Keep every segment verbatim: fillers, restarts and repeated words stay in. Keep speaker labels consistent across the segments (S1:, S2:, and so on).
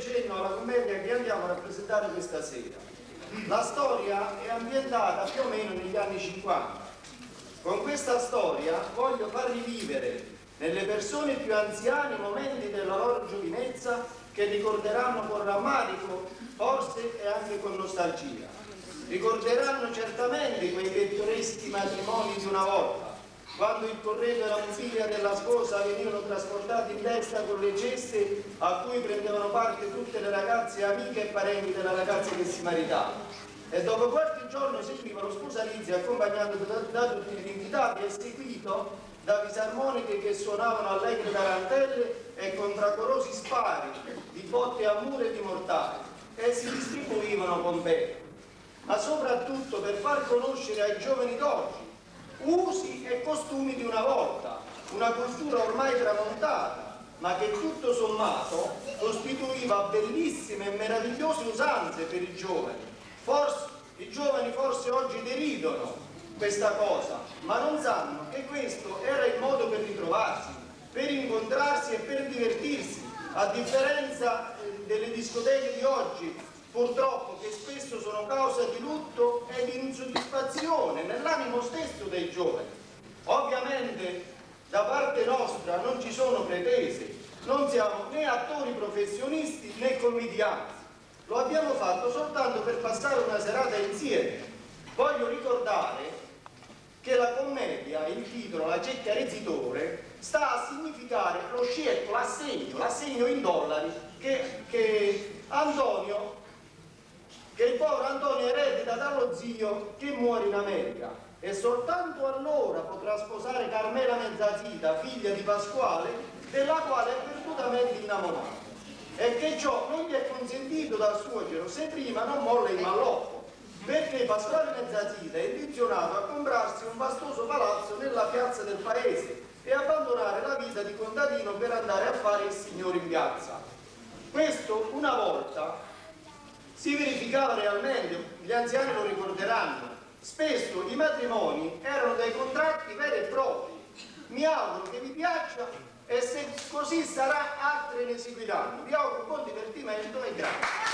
S1: cenno alla commedia che andiamo a rappresentare questa sera. La storia è ambientata più o meno negli anni cinquanta. Con questa storia voglio far rivivere nelle persone più anziane momenti della loro giovinezza che ricorderanno con rammarico, forse e anche con nostalgia. Ricorderanno certamente quei vettoreschi matrimoni di una volta, quando il corredo e la musica della sposa venivano trasportati in testa con le ceste a cui prendevano parte tutte le ragazze amiche e parenti della ragazza che si maritava. E dopo qualche giorno seguiva lo sposalizio accompagnato da, da tutti gli invitati e seguito da fisarmoniche che suonavano allegre tarantelle e con fragorosi spari di botte a muro e di mortali e si distribuivano con bene. Ma soprattutto per far conoscere ai giovani d'oggi usi e costumi di una volta, una cultura ormai tramontata, ma che tutto sommato costituiva bellissime e meravigliose usanze per i giovani. Forse, i giovani forse oggi deridono questa cosa, ma non sanno che questo era il modo per ritrovarsi, per incontrarsi e per divertirsi, a differenza delle discoteche di oggi, purtroppo, che spesso sono causa di lutto e di insoddisfazione nell'animo stesso dei giovani. Ovviamente da parte nostra non ci sono pretese, non siamo né attori professionisti né commedianti. Lo abbiamo fatto soltanto per passare una serata insieme. Voglio ricordare che la commedia, il titolo, la cecca rezzitore, sta a significare lo scietto, l'assegno, l'assegno in dollari che, che Antonio, che il povero Antonio eredita dallo zio che muore in America. E soltanto allora potrà sposare Carmela Mezzasita, figlia di Pasquale, della quale è perdutamente innamorato. E che ciò non gli è consentito dal suocero se prima non molla il malloppo, perché Pasquale Mezzasita è intenzionato a comprarsi un vastoso palazzo nella piazza del paese e abbandonare la vita di contadino per andare a fare il signore in piazza. Questo una volta si verificava realmente, gli anziani lo ricorderanno. Spesso i matrimoni erano dei contratti veri e propri. Mi auguro che vi piaccia e se così sarà altre ne seguiranno. Vi auguro buon divertimento e grazie.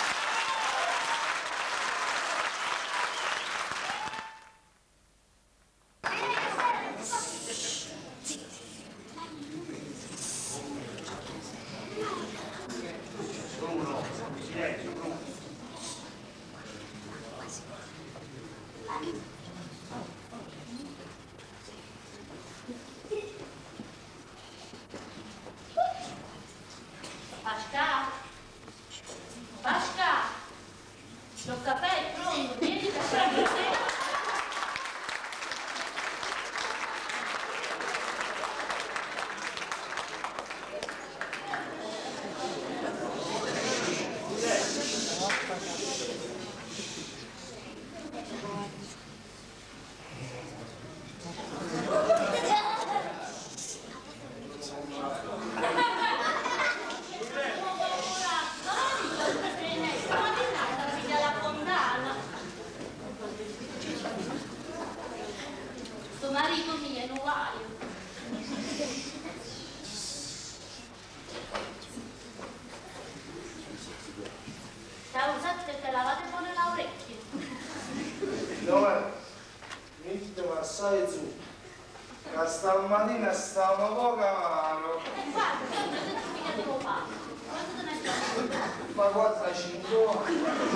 S2: Stamattina stavamo poco mano.
S3: E guarda, sempre se tu mica devo fare. Quanto te ne stai?
S2: Ma quattro cinque anni.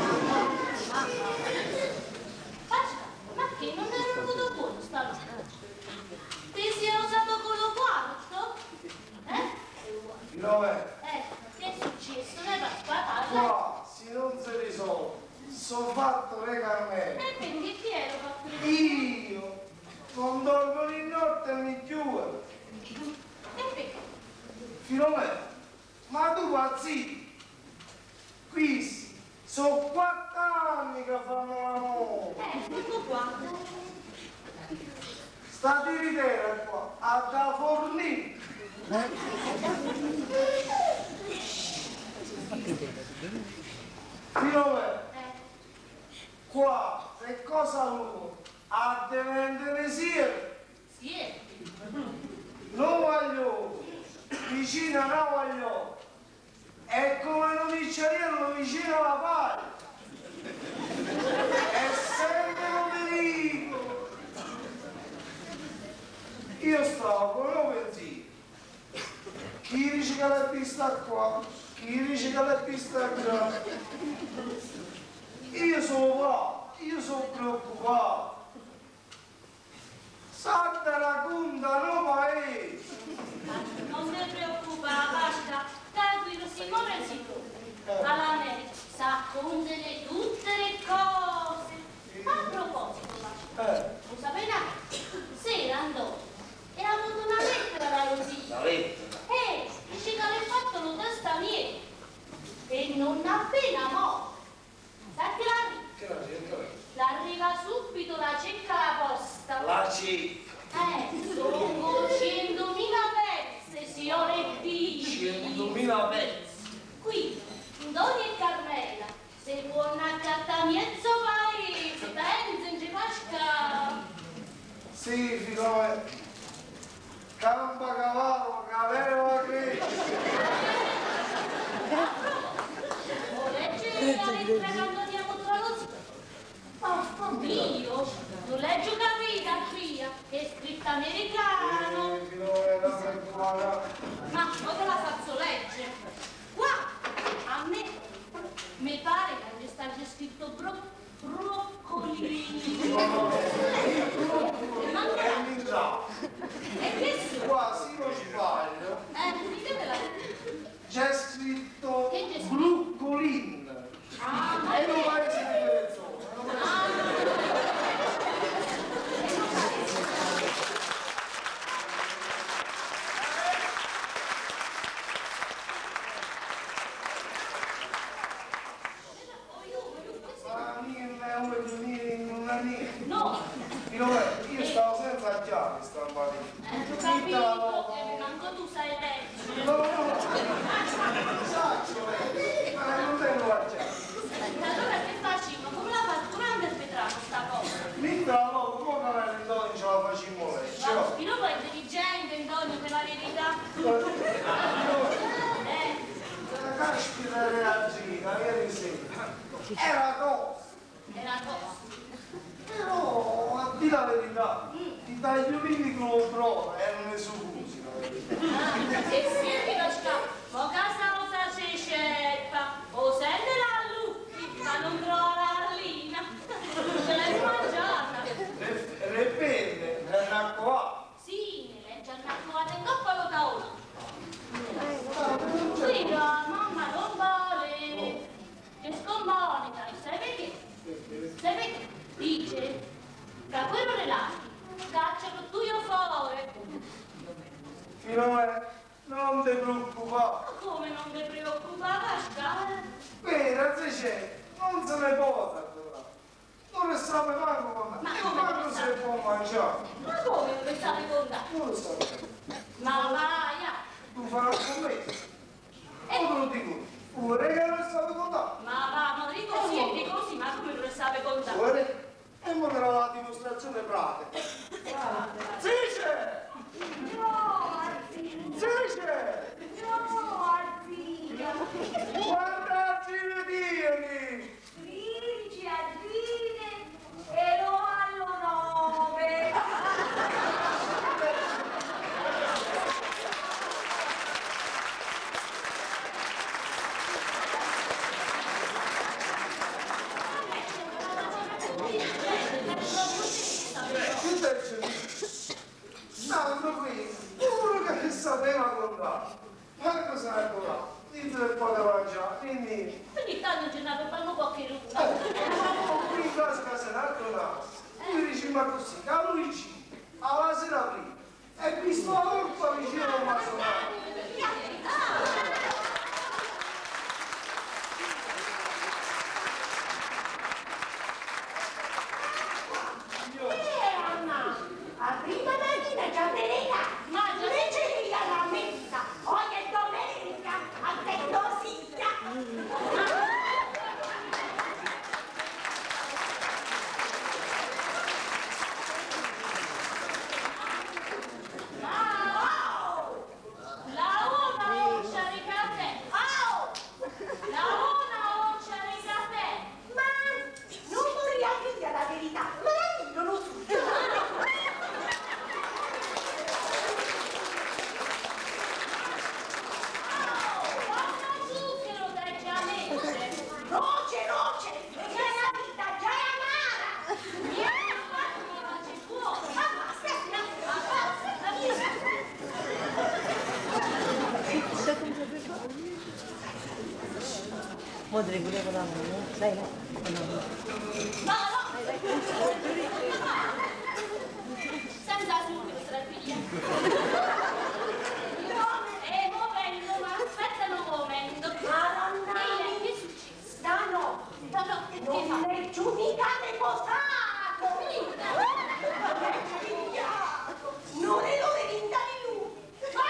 S3: Ma che non è venuto buono stanotte? Ti si è usato con lo quarto? Eh?
S2: Dove?
S3: Eh, che è successo? Ne va spatata?
S2: Qua, se non si risolve, sono fatto le Carmela.
S3: E quindi chi ero fatto?
S2: Io non dormo di notte e mi chiudo.
S3: E perché?
S2: Filomena, ma tu pazzi? Questi sono quattro anni che fanno l'amore.
S3: Eh, questo qua.
S2: Sta tiritera qua, a da fornire. Filomena, qua, che cosa vuoi? A te vendere siete?
S3: Siete?
S2: Non voglio, vicino non voglio. E come non dice io io stavo con un pensiero. Chi dice che l'è vista qua? Chi dice che l'è vista qua? Io sono qua, io sono preoccupato. Santa racconta no paese.
S3: Non ti preoccupare, basta. Tranquillo, Simone si trova. All'America sa condere tutte le cose. A proposito, basta.
S2: Eh.
S3: Lo sapete? Sera andò e ha avuto una lettera da Rosina.
S1: La lettera?
S3: E dice che aveva fatto lo testamiento. E non appena morto. Sai che l'arriva?
S2: Che la gente?
S3: L'arriva subito la cecca alla posta.
S1: La cecca.
S3: Eh, sono centomila pezzi, signore Dio.
S1: centomila pezzi.
S3: Qui, Doni e Carmela, se vuoi accattare mezzo paese, pensa in Cipasca.
S2: Sì, figlio mio. Campa cavallo, cavello a crescita.
S3: O legge la lettera quando andiamo tra lo zio. Oh mio, non leggo capita qui, che è scritto americano.
S2: Eh, figlio mio, la buona.
S3: Ma non te la faccio leggere. Qua, a me, mi pare che sta già scritto bro, broccolini. Ma
S2: È
S3: non
S2: in già.
S3: è che sono?
S2: Qua, sì, non sbaglio.
S3: Eh, ditemela.
S2: C'è scritto
S3: Che c'è scritto?
S2: Brooklyn.
S3: Ah,
S2: E non
S3: è
S2: vai
S3: vero.
S2: a scrivere zona. non vai a
S3: Ah,
S2: Ma mille euro di mille non è niente.
S3: no,
S2: Figlio mio, io stavo senza chiavi stamattina.
S3: eh, ho capito che manco tu sai leggere.
S2: No, no, saccio, ma non tengo la chiave.
S3: Allora che facciamo? Come la faccio? Come la interpretiamo sta cosa?
S2: Mica la loco, come la Lindoni ce la facciamo lei? Ce
S3: Ma
S2: l'ho.
S3: lo sviluppo è intelligente, Antonio, per la verità. Eh,
S2: Caspita reagina, ieri sera. Era cosa.
S3: era cosa.
S2: Però, a dire la verità, ti taglio vivi con lo prova e non ne so usi.
S3: Ah, e senti lo scappo, ma casa cosa si scelta? O sente la lucchi, ma non trova la lina. Ce l'hai mangiata.
S2: Repende, è una qua.
S3: Sì, ne legge annacquata in coppa lo tavolo. Qui la mamma non vuole. Che scomonica, sai perché? Sai perché? Dice che a quello relati cacciano tu io fuori.
S2: Fino me, non ti preoccupare.
S3: Ma come non ti preoccupare, Pascal?
S2: Vero, se c'è, non se ne può allora. Non ne sa manco con me.
S3: Ma
S2: E
S3: come
S2: manco
S3: non
S2: se
S3: sa?
S2: può mangiare.
S3: Ma come non mi state contando?
S2: Non lo so.
S3: Ma vai, ah.
S2: Tu farai con me. E te lo dico. Pure che non stavi contando.
S3: Ma va, ma dico così e dico così, ma come non lo state contando?
S2: Pure. E mo te la dimostrazione pratica. Sì, c'è!
S3: No, Martina!
S2: Sì, c'è!
S3: No, Martina!
S2: Guarda, ci vediamo!
S3: Vinci a Dine e lo allo nove!
S4: Potrei pure con la mano, dai, no?
S3: No, no! Senza subito, tranquilla. Eh, momento, ma aspetta un momento.
S5: Madonna,
S3: Che succede?
S5: Stano,
S3: No, no, che
S5: non
S3: fa?
S5: è giudicate posato! Non è dove vinta di lui! Ma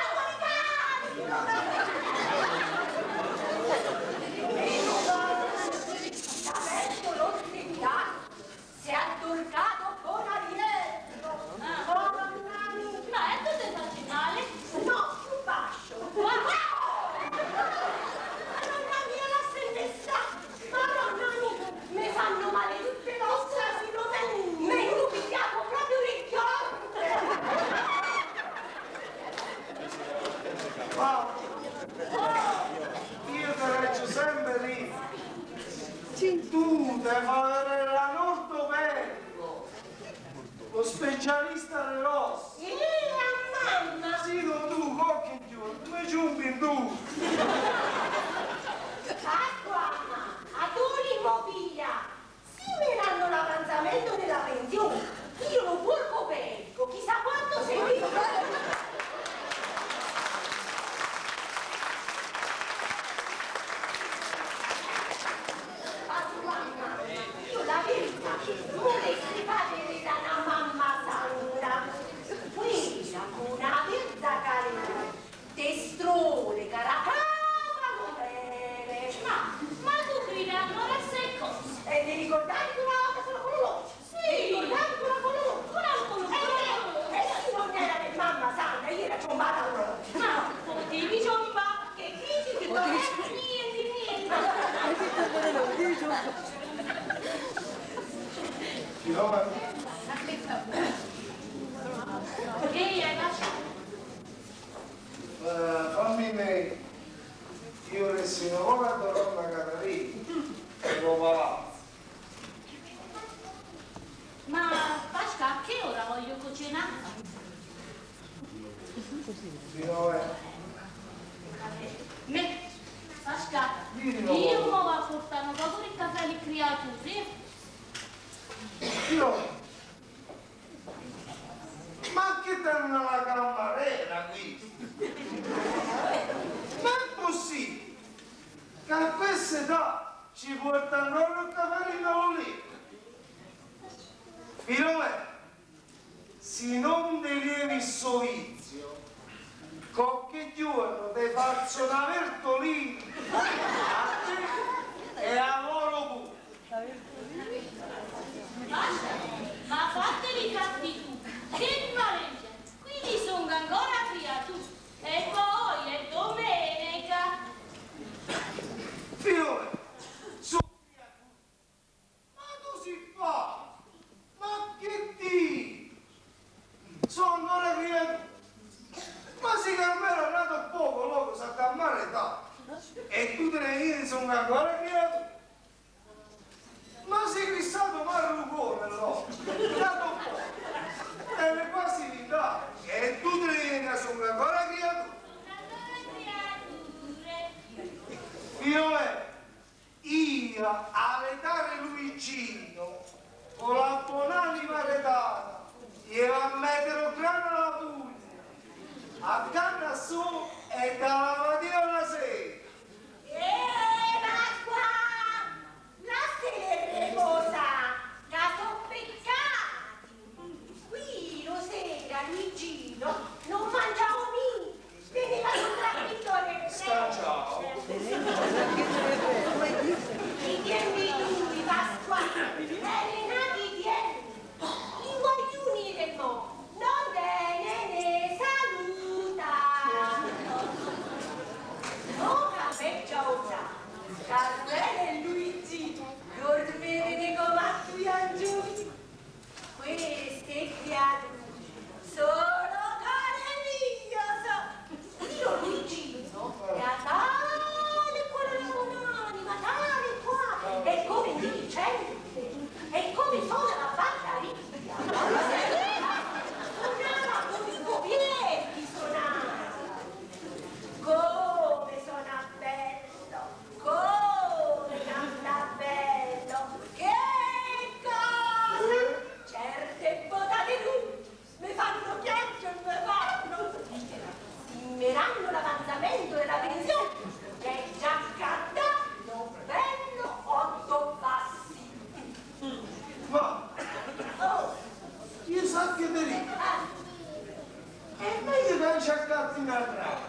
S5: adesso lo sentiamo! Si è addorcato con Arietto! Madonna mia!
S3: Ma è tu ti facci male?
S5: No, più basso! Madonna mia, la tempesta! Madonna mia, mi fanno male tutte le ossa, si lo mi è inrubicato proprio le chiappe!
S2: Ma io te leggo sempre lì. Tu devi avere l'anortopedico, lo specialista dell'ossa.
S5: E a mamma!
S2: Sì, non tu, qualche giorno, come giumbi tu?
S5: Pasqua, a tu l'immobilia! Si me danno l'avanzamento della pensione, io lo porco perico, chissà quanto sei vivo! Io la verità, vorresti fare da una mamma santa, quella con una verza carina, testrone, caracavano bene.
S3: Ma, ma tu grida ancora sei cose?
S5: E ti ricordavi che una volta sono con loro?
S3: Sì.
S5: Ti ricordavi che una con loro?
S3: Con la con
S5: E e chi non era per mamma santa, io era ciombata a loro.
S3: Ma, potevi ciomba?
S5: Che dici che non è?
S3: Niente, niente.
S2: Io,
S3: Che hai lasciato?
S2: eh, fammi me, io lessi una volta a Roma Catarina, e lo palazzo.
S3: Ma, Pasqua, a che ora voglio cucinare?
S2: Fino a
S3: Me, Pasqua,
S2: Dimmi, no.
S3: io mi va a portare proprio il caffè alle creature.
S2: io, ma che danno la cammarera qui? Ma è possibile che a questa età ci portano il caffè lì? Filone, se non ti levi il sovizio, qualche giorno ti faccio una vertolina a te e a loro pure.
S3: Basta, ma fateli fatti tu, che pareggia, quindi sono ancora creature, e poi è domenica.
S2: Filone, su, ma tu si fa? Ma che ti? Sono ancora creature. Ma si Carmelo è nato poco, loco, sa calmare tanto. E tu te ne vieni, sono ancora creature. Ma sei fissato marrucone, no? Nato poco. E le quasi vita. E tu te ne vieni, sono ancora creature.
S3: Sono ancora creature.
S2: Io io all'età di Luigino, con la buonanima redata, io a mettere grano alla pugna, a canna su e dalla mattina alla sera.
S5: Eeeh, Pasqua! La sera cosa, che sono peccati! Qui lo sera Luigino non mangiavo niente, veniva sul trattore e
S2: Scacciao.
S5: i tieni lui, Pasqua, Renati tieni, i guaglioni del mondo, non bene ne saluta. Ora peggiosa, Carmela e Luigi, dormire come a tu angioli. Queste creature sono
S2: non c'è cazzo in altra.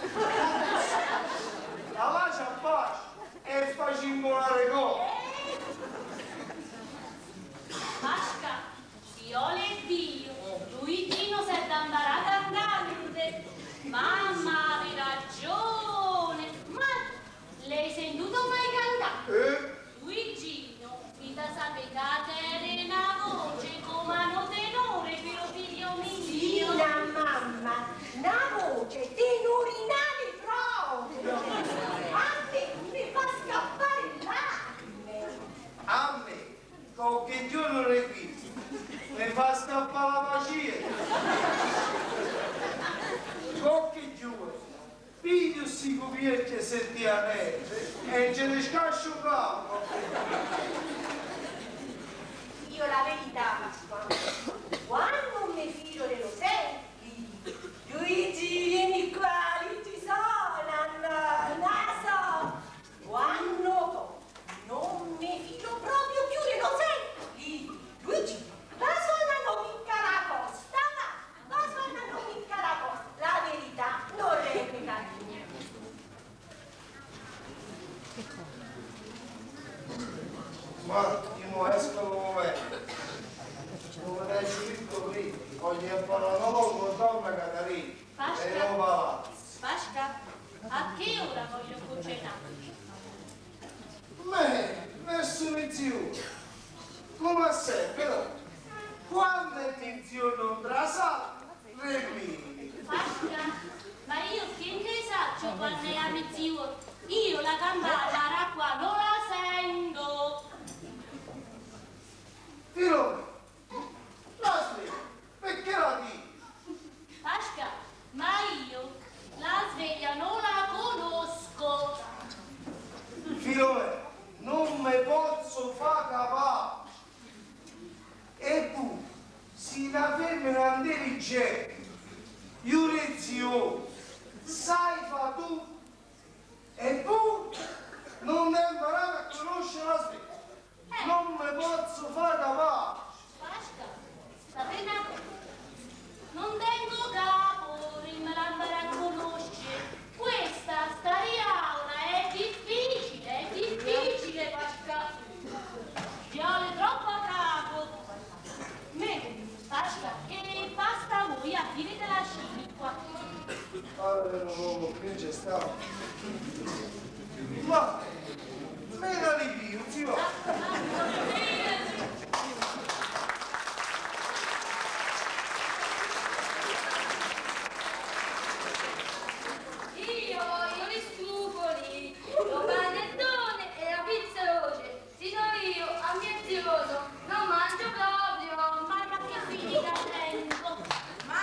S2: La lascia a pace e facciamo una cosa.
S3: Pasca, Fiole e Dio, Luigino si è d'ambarato andante. Mamma, avevi ragione. Ma l'hai sentito mai cantare?
S2: Eh?
S3: Luigino, mi da sapete che una voce come hanno tenore per lo figlio mio.
S5: La mamma, una voce tenorinale proprio. A me mi fa scappare lacrime.
S2: A me, qualche giorno le qui, mi fa scappare la magia. Qualche giorno, piglio si copierce sentiamente e ce ne scascio un capo.
S5: Io la verità, Pasqua, quando mi fido dello senti, Luigi, vieni qua, Luigi sono, naso, quando non mi fido proprio più dello senti, Luigi, la suona non mi caracosta, la suona non mi caracosta, la verità non replica niente.
S2: Ma io non esco come come dai scritto qui, voglio imparare con donna Catarina.
S3: Pasca.
S2: E non va.
S3: Pasca, a che ora voglio cucinare?
S2: Me, nessun zio. Come sempre, però, quando è mio zio non trasa, requini.
S3: Pasca, ma io che ne saccio quando è a mio zio? Io la campana qua non la sento.
S2: Filone, la sveglia, perché la dici?
S3: Pasca, ma io la sveglia non la conosco.
S2: Filone, non mi posso far capace. E tu, sei una femmina intelligente, giuriziosa, sai fa tu, e tu non mi hai imparato a conoscere la sveglia. Non mi posso far capace.
S3: Pasca, sapete una cosa? Non tengo capo, non me la andare a conoscere. Questa stariauna è difficile, è difficile, Pasca. Viole troppo a capo. Me, Pasca, che pasta voi a fine della scina qua?
S2: Allora non qui c'è stato. Ma me la ripio, zio.
S6: Io, io li scrupoli, lo panettone e la pizza veloce. Sino io, ambizioso, non mangio proprio.
S3: Ma ma che finita tempo?
S6: Ma...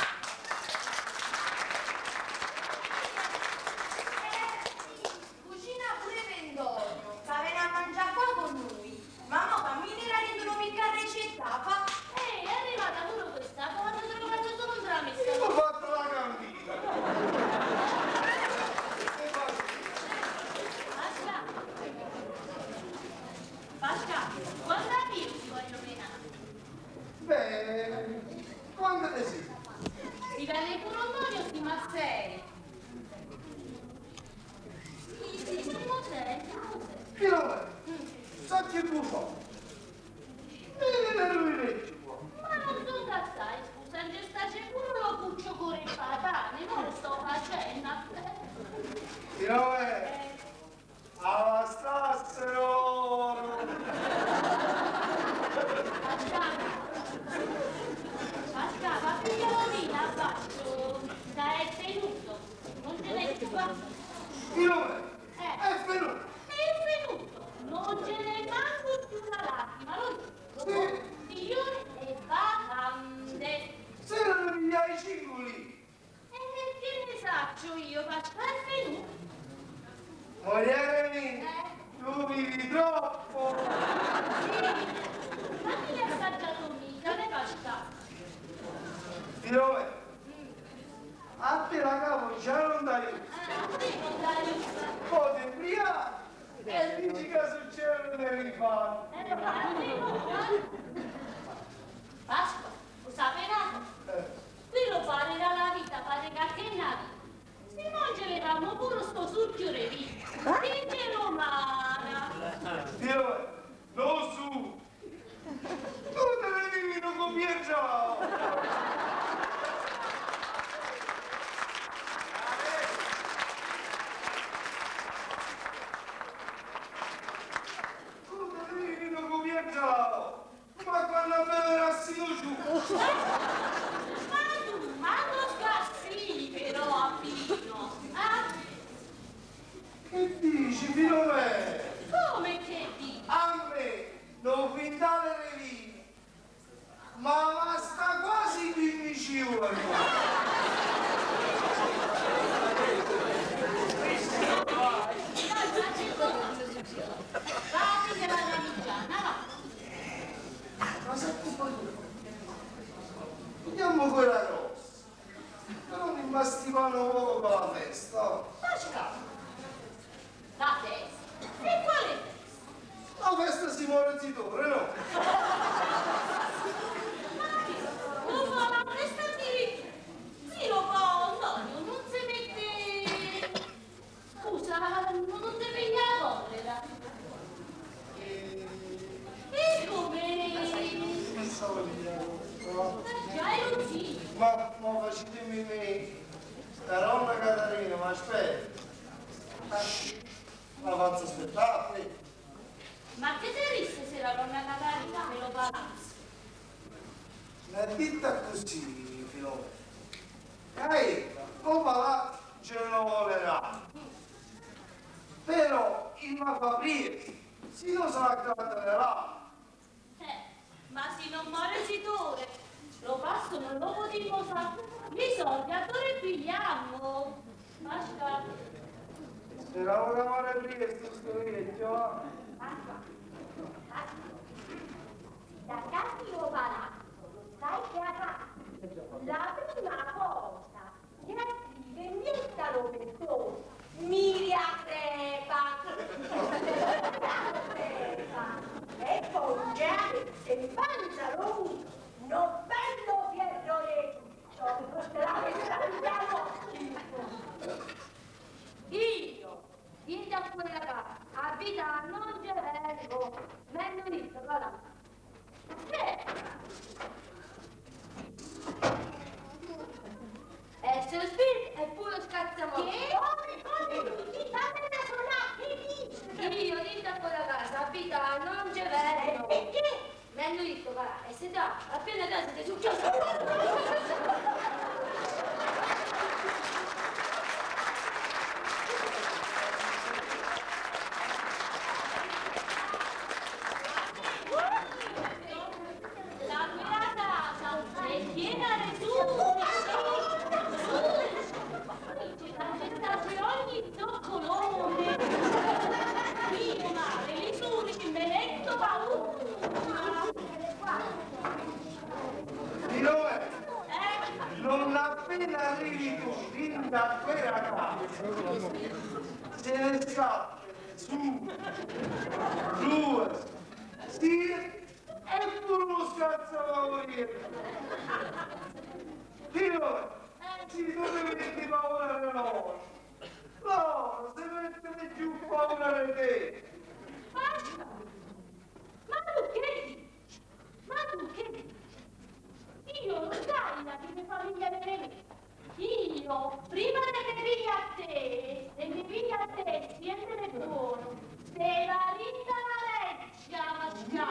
S6: Eh, cucina pure Vendogno, fa venire a mangiare qua con noi. Mamma, fammi la rendono mica ricetta, fa.
S3: Ehi, è arrivata pure questa, quando te lo faccio solo un dramma.
S2: Io ho fatto la cantina.
S3: Pasca, Pasca, quando arrivi ti voglio menare?
S2: Beh, quando te sei?
S3: Dipende pure un modo di Masseri. Sì, sì, siamo sei, siamo sei.
S2: Filone, sa che tu fa? Vieni per lui legge qua.
S3: Ma non sono cazzai, scusa, non sta pure lo cuccio con i patani, non lo sto facendo.
S2: Filone,
S3: Eh,
S2: abbastassero.
S3: Pasca, Pasca, ma figliolo mio, faccio, da è tenuto, non ce n'è più qua.
S2: Filone,
S3: Eh.
S2: è venuto.
S3: È venuto, non ce n'è manco più una lacrima, lo dico. Signore e vacante.
S2: Se non mi hai cingoli,
S3: E che ne saccio io, Pasqua è venuto.
S2: mogliere mia, tu vivi troppo.
S3: Sì, ma chi l'ha assaggiato mica, ne Pasqua?
S2: Filone, a te la capo già non dai.
S3: Ah, a te non dai un...
S2: Poi ti imbriachi e dici che succede nel rifare.
S3: Eh, ma a te non dai. Pasqua, lo sapevate?
S2: Eh,
S3: Qui lo pare dalla vita, pare che
S2: dici Filomena?
S3: Come che dici?
S2: A me non pintare le vine, ma basta quasi quindici ore.
S3: Vatti della Ramigiana, va.
S2: Ma senti poi, vediamo quella grossa, però mi bastivano un poco con la festa.
S3: Lascia. La testa. E quale testa?
S2: La festa si muore zitore, no?
S3: Lo fa la testa di... Sì, lo fa, Antonio, non si mette... Scusa, non ti piglia la collera. E come...
S2: Pensavo di dire,
S3: Già ero zitto.
S2: ma, ma facetemi me, la donna Catarina, ma aspetta, eh, la faccio aspettare.
S3: Ma che te risse se la donna Catarina me lo palazzo?
S2: La detta così, Filomena. Ehi, o palazzo ce lo volerà. Però il ma fa aprire, si non sarà gratterà.
S3: Eh, ma se non muore zitore, lo passo non lo potremo fare. I soldi a dove pigliamo? Basta.
S2: Speravo che muore prima sto scoregio.
S5: Da cattivo palazzo, lo sai che ha fatto? La prima cosa che scrive e mettalo per solo, miri a crepa, e poi già se mangia lungo, non bello fierroletto, la mettiamo
S6: Io, io da fuori la casa, a vita non ce vengo, vengo lì, guarda. Che? E se lo spirito è pure scazzamoto.
S5: che? Come, come, ti fammi da suonare,
S6: Io, io da fuori la casa, a vita non ce vengo.
S5: e che?
S6: Vengo lì, guarda, e se già, appena te siete successo.
S3: La tua casa è piena di tutti. La festa per ogni zoccolone. Io male, li suri, me netto paura.
S2: Filomena,
S3: Eh,
S2: non appena arrivi tu, fin da quella casa, se ne scappa su, due, stile e tu lo scazzalavoriere. Filomena, ci dovevi paura di noi. Loro si mettono giù paura di te.
S3: basta. Ma tu che dici? Ma tu che dici? Io non sai la che mi fa pigliare me. Io, prima che mi pigli a te, e mi pigli a te, siete buono. Se la rinda la leggia,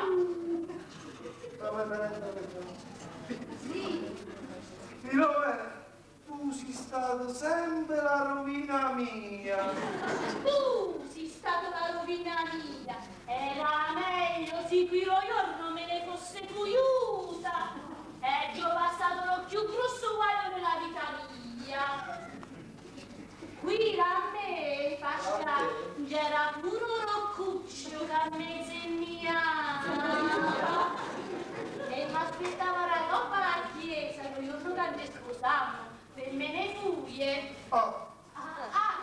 S6: Sì,
S2: Filomena, tu sei stato sempre la rovina mia.
S3: tu sei stato la rovina mia. Era meglio se qui giorno me ne fosse cuiuta. E già passato lo più grosso guaio della vita mia. Qui da me, pasca, c'era pure un roccuccio che a me segnava. E mi aspettava la coppa alla chiesa, il giorno che mi sposavano, per me ne fuie.
S2: Oh,
S3: Ah, ah.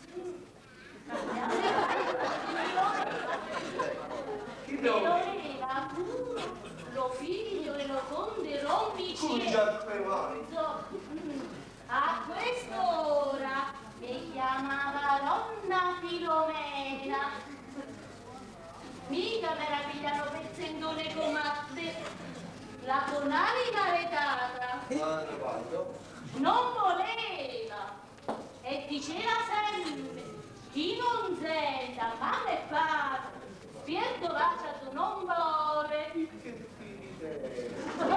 S2: chi
S3: Me
S2: dove?
S3: lo aveva pure lo figlio e lo conde Rompici.
S2: Cugia per mani.
S3: A quest'ora mi chiamava donna Filomena. Mica me la pigliano pezzendone come a te. La conali maritata non voleva e diceva sempre chi non senta mamma e padre spierto lasciato non vuole.
S2: Che idea.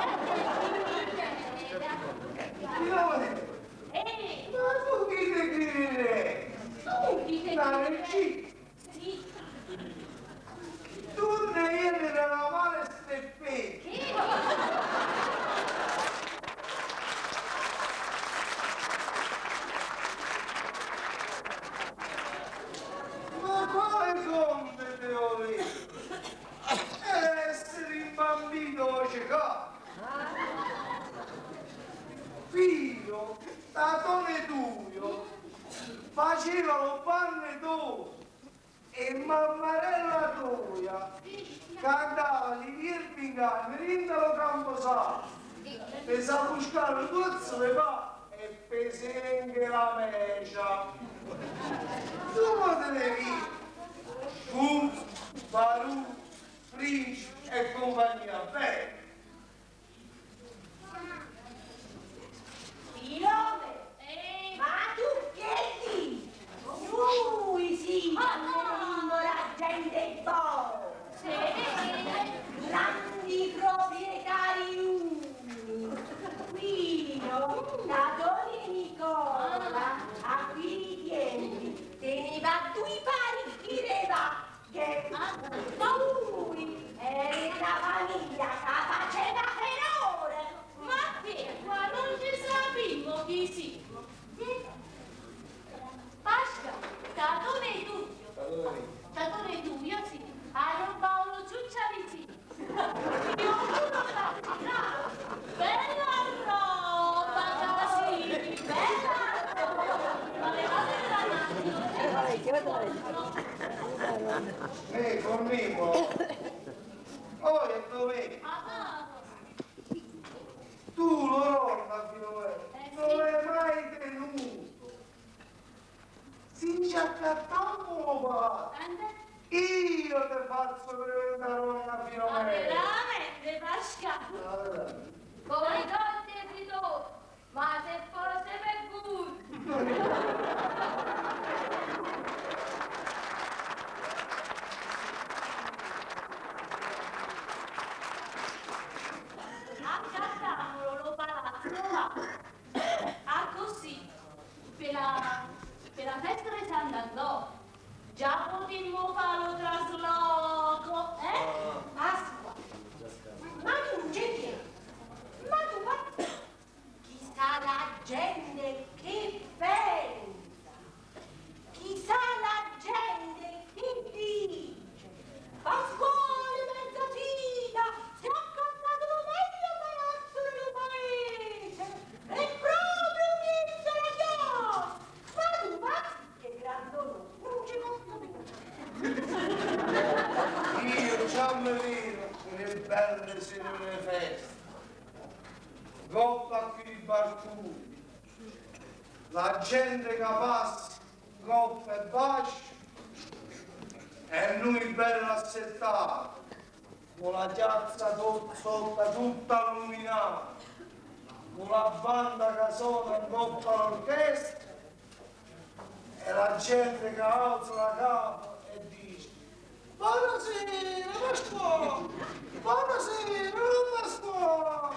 S3: E
S2: Filomena, ma tu chi te crede?
S3: tu chi te
S2: La
S3: crede?
S2: regina, Catone Tuio faceva lo panne tu e mammarella tua cantava di Virpingani, rindalo Camposano, per buscare tutto le fa e pese anche la mecia. Tu te ne vedi, tu, Barù, Princi e compagnia bene.
S5: Filome, eh, ma tu che dici? Lui sì, quando la gente è buona. Grandi proprietari uni. Guido, Catone Nicola, a quei tempi teneva due parecchi re vacche. Ma lui era una famiglia che faceva furore.
S3: Ma che qua non ci sappiamo chi siamo. Pasca, Catone Tullio. Catone Tullio, sì. A Paolo Ciuccia vicino. Io uno da tirare. Bella roba, Casini, bella roba. Ma le cose della nazione.
S2: Eh, conmigo. Oh, e dov'è? Tu lo ronda, Filomeno, non l'hai mai tenuto. Si ci accattammo lo palato. Io ti faccio vedere una ronda,
S3: Ma
S2: Filomeno.
S3: veramente, Pasca?
S6: Come tutti e di tu, ma se fosse per gusto.
S3: Accattamolo lo palazzo là. Ah così, per la, per la festa di Sant'Andò, già potremmo fare lo trasloco, eh?
S5: Pasqua, ma tu non c'è che? Ma tu ma chissà la gente che pensa, chissà la gente che dice. Pasquale mezza fida si è accantato meglio palazzo del paese, è proprio mezzo la chiave. Ma tu ma che grandone, non ci posso dire.
S2: Io già mi vedo le belle signore feste. Goppa qui i barconi. La gente che passa, goppa e baci. E noi bello assettato, con la piazza tot- sotto tutta illuminata, con la banda che suona in coppa l'orchestra e la gente che alza la capa e dice buonasera Pasquale, buonasera Pasquale.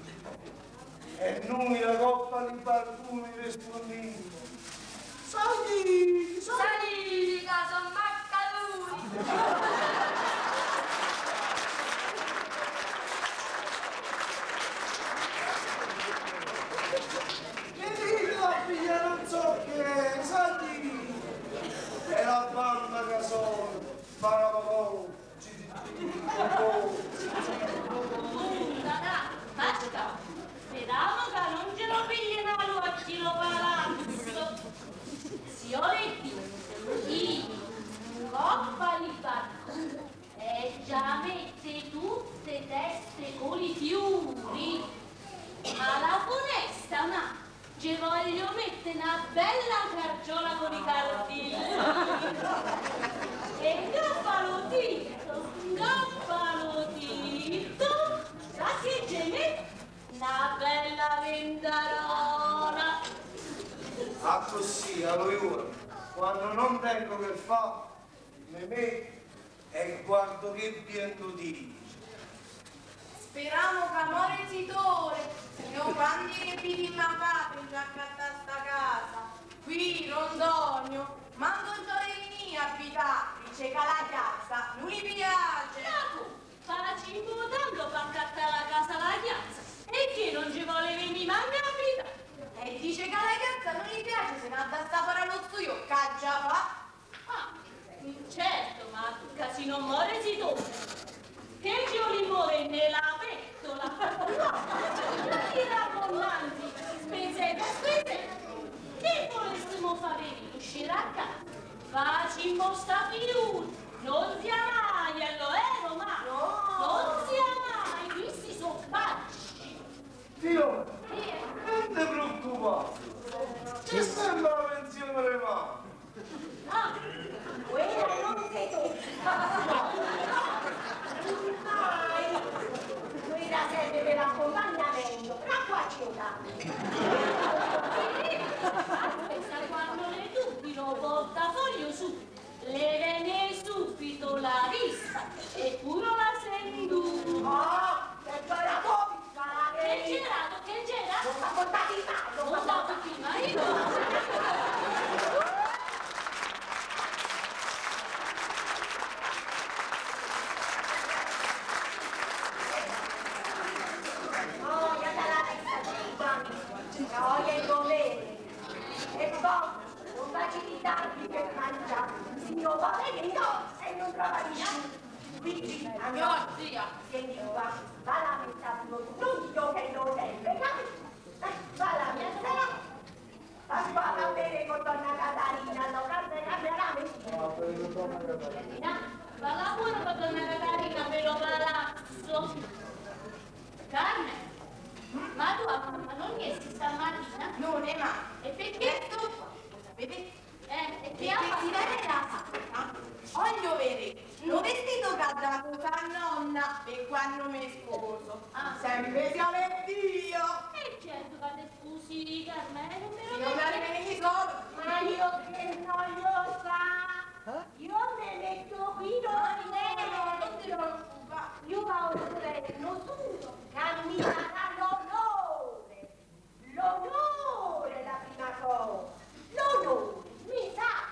S2: E noi la coppa di barconi rispondiamo salì, salì.
S6: Saliti, che sono maccaluni.
S2: Venite la figlia, non so che è, salì. E la banda che sono, parapapò,
S3: Dada, basta. Speriamo che non ce lo pigliano all'occhio lo palazzo. Sioretti, io, coppa di barco, e già mette tutte teste con i fiori. Alla funesta, ma ci voglio mettere una bella carciola con i cardini. E goffalo dito, goffalo dito, sa che ci mette una bella vendarola.
S2: Ah così, allora, quando non tengo che fa, mi metto e guardo che viento dice.
S7: Speriamo che amore si tore, non quando che vivi ma papà già accatta sta casa. Qui, Rondonio, manco il venire a abitare, dice che la piazza non gli piace.
S3: Ma tu, facci tanto per accattare la casa alla piazza, e che non ci vuole venire manco a abitare.
S7: E dice che la piazza non gli piace, se ne ha da stare allo studio, che già fa.
S3: Ah, certo, ma che se non muore si torna. Che ci vuole nella pettola? No, non ti raccomandi, spese che spese, Facci imposta più, non sia mai, allora, ma
S5: No.
S3: non sia mai, questi sono facci.
S2: Dio, non ti preoccupare. C'è sempre la pensione per le mani.
S3: Ah,
S5: Quella non sei tu. Mai. Quella serve per l'accompagnamento. Ma qua c'è
S3: questa quando le dubbi lo portafoglio su, le viene subito la vista, eppure la sento.
S5: Ah, che bella toppa, la
S3: Che
S5: vedi?
S3: gelato, che gelato?
S5: Non mi portati mai, non mi
S3: Non
S5: portati
S3: so più, ma io...
S5: Noia dalla testa giù, noia il dovere. E poi non facilitarvi per mangiare. Si trova che no e non trova niente. Quindi, allora,
S7: zia.
S5: senti qua, va la messa non dico che non serve, capito? Eh, va la messa, va qua a bere con donna Catarina, allora se cambierà messa.
S3: Caterina, va là pure con donna Caterina per lo palazzo. Carmen, ma tu a mamma non riesci stamattina?
S7: Non è mai.
S3: E perché?
S7: Questo qua, lo sapete?
S3: Eh, e che
S7: Che
S3: ha
S7: si
S3: fatto?
S7: vede la fatta? Voglio vedere un vestito che ha dato a nonna e quando mi sposo.
S3: Ah.
S7: Sempre siamo Dio.
S3: E certo, fate scusi, Carmen, non me
S7: Se
S3: lo
S7: non mi arrivano i soldi.
S5: Ma io che non lo sa, io me metto qui
S7: No,
S5: dove
S7: non ti preoccupare.
S5: io ho un treno duro, camminerà l'onore, l'onore è la prima cosa, l'onore, mi sa.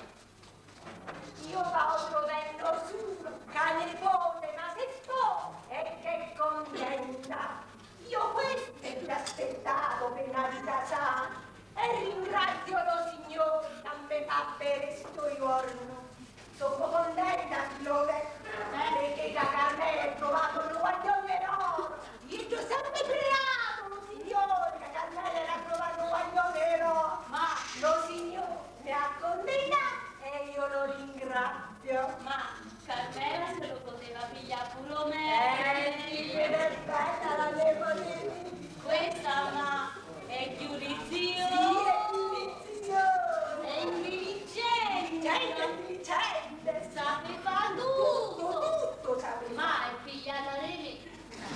S5: Io ho trovendo su, cane pone, ma se sto, e che contenta. Io questo è che aspettavo per una vita sana, e ringrazio lo Signore che mi fa bere sto giorno. Sono contenta, Signore, perché da Carmela ho trovato un guaglione d'oro. Io ti ho sempre creato, lo Signore, che Carmela era trovato un guaglione d'oro. Ma lo Signore mi ha condannato e io lo ringrazio.
S3: Ma Carmela se lo poteva pigliare pure
S5: Eh,
S3: me.
S5: sì, che bella la devo
S3: Questa ma è giurisdizione.
S5: Sì,
S3: È intelligente.
S5: è intelligente.
S3: Sapeva tutto.
S5: Tutto, tutto sapeva.
S3: Ma è figliata di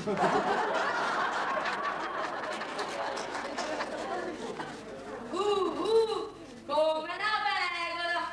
S3: me.
S7: Uh, uh, come una pecora.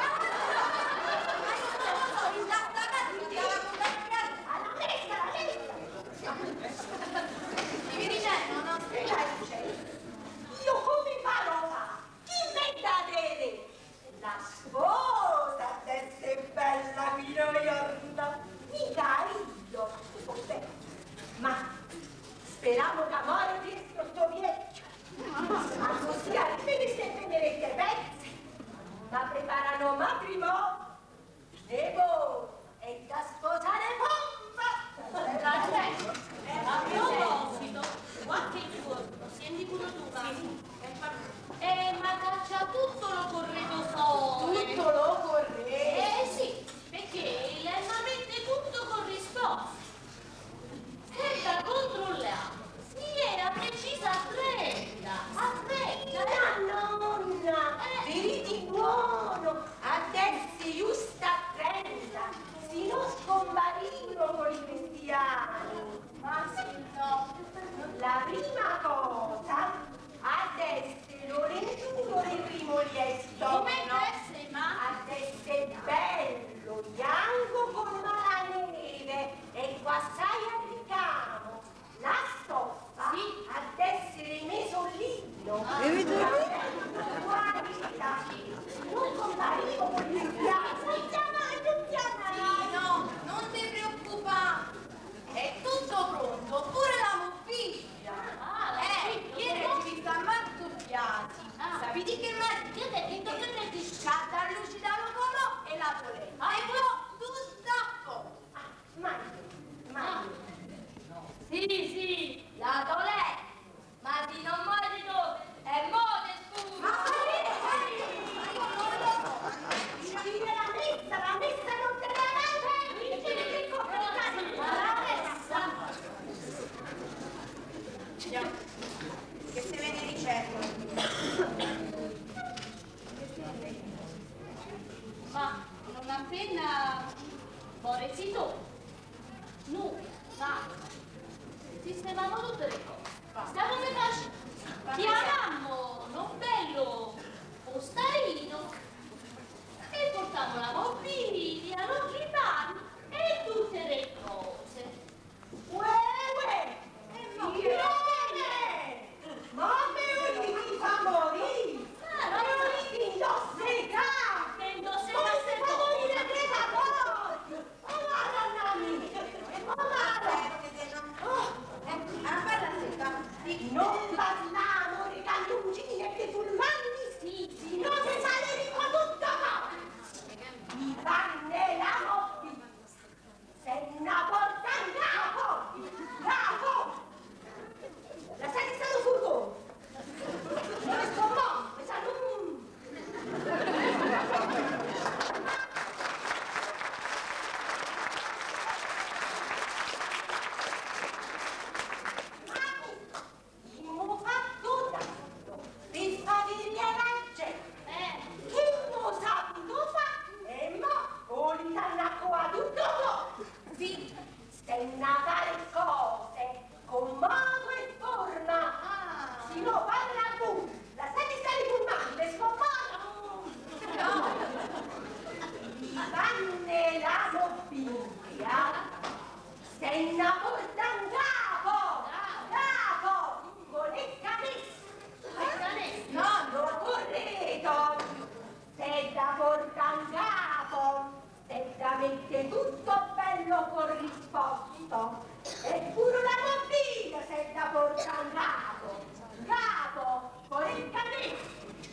S5: Alla festa, alla festa.
S7: Stivi dicendo, no?
S5: Che stai dicendo? Io come farò? Chi me da vedere? La sposa deve essere bella fino a giorno. Mica io. Vabbè. Ma speriamo che amore presto sto vecchio. Ma così almeno se prendere che pezzi. Ma preparano matrimonio. E voi? E da sposare pompa.
S3: Carmela, a proposito, qualche giorno, senti pure tu, va? Eh, ma caccia tutto lo corredo sole.
S7: Tutto lo corretto.
S3: Eh sì, perché lei mi mette tutto corrisposto. E da controllare, si era precisa a trenta, a trenta.
S5: La nonna,
S3: Eh.
S5: venite buono, adesso giusto a trenta, si non scomparino con i cristiani.
S7: Ma sì, no.
S5: La prima cosa, adesso Lorenzuno del primo lieto.
S3: Come deve ma?
S5: Adesso è bello, bianco come la neve, e qua sai al ricamo. La stoffa,
S3: Sì.
S5: adesso è messo lino. Guarda, non comparivo con gli spiazzi, non chiamai, non chiamai.
S7: No, non ti preoccupare. È tutto pronto, pure la mobbiglia.
S3: Ah, la
S7: Eh,
S3: mobbiglia,
S7: ieri
S3: no?
S7: ci sta martucchiati.
S3: Ah.
S7: Sapete che mai?
S3: Che te detto che te ti
S7: Scatta a lucidare come e la polenta.
S3: Ah,
S7: E poi tu stappo.
S5: Ah, mai, mai.
S3: Sì, sì, la tolè, ma di non muori tu, e mo te scusa.
S5: Ma sapete, sai, io non lo mette tutto bello corrisposto. E pure la bambina se da porta in capo. Capo, con il canestro.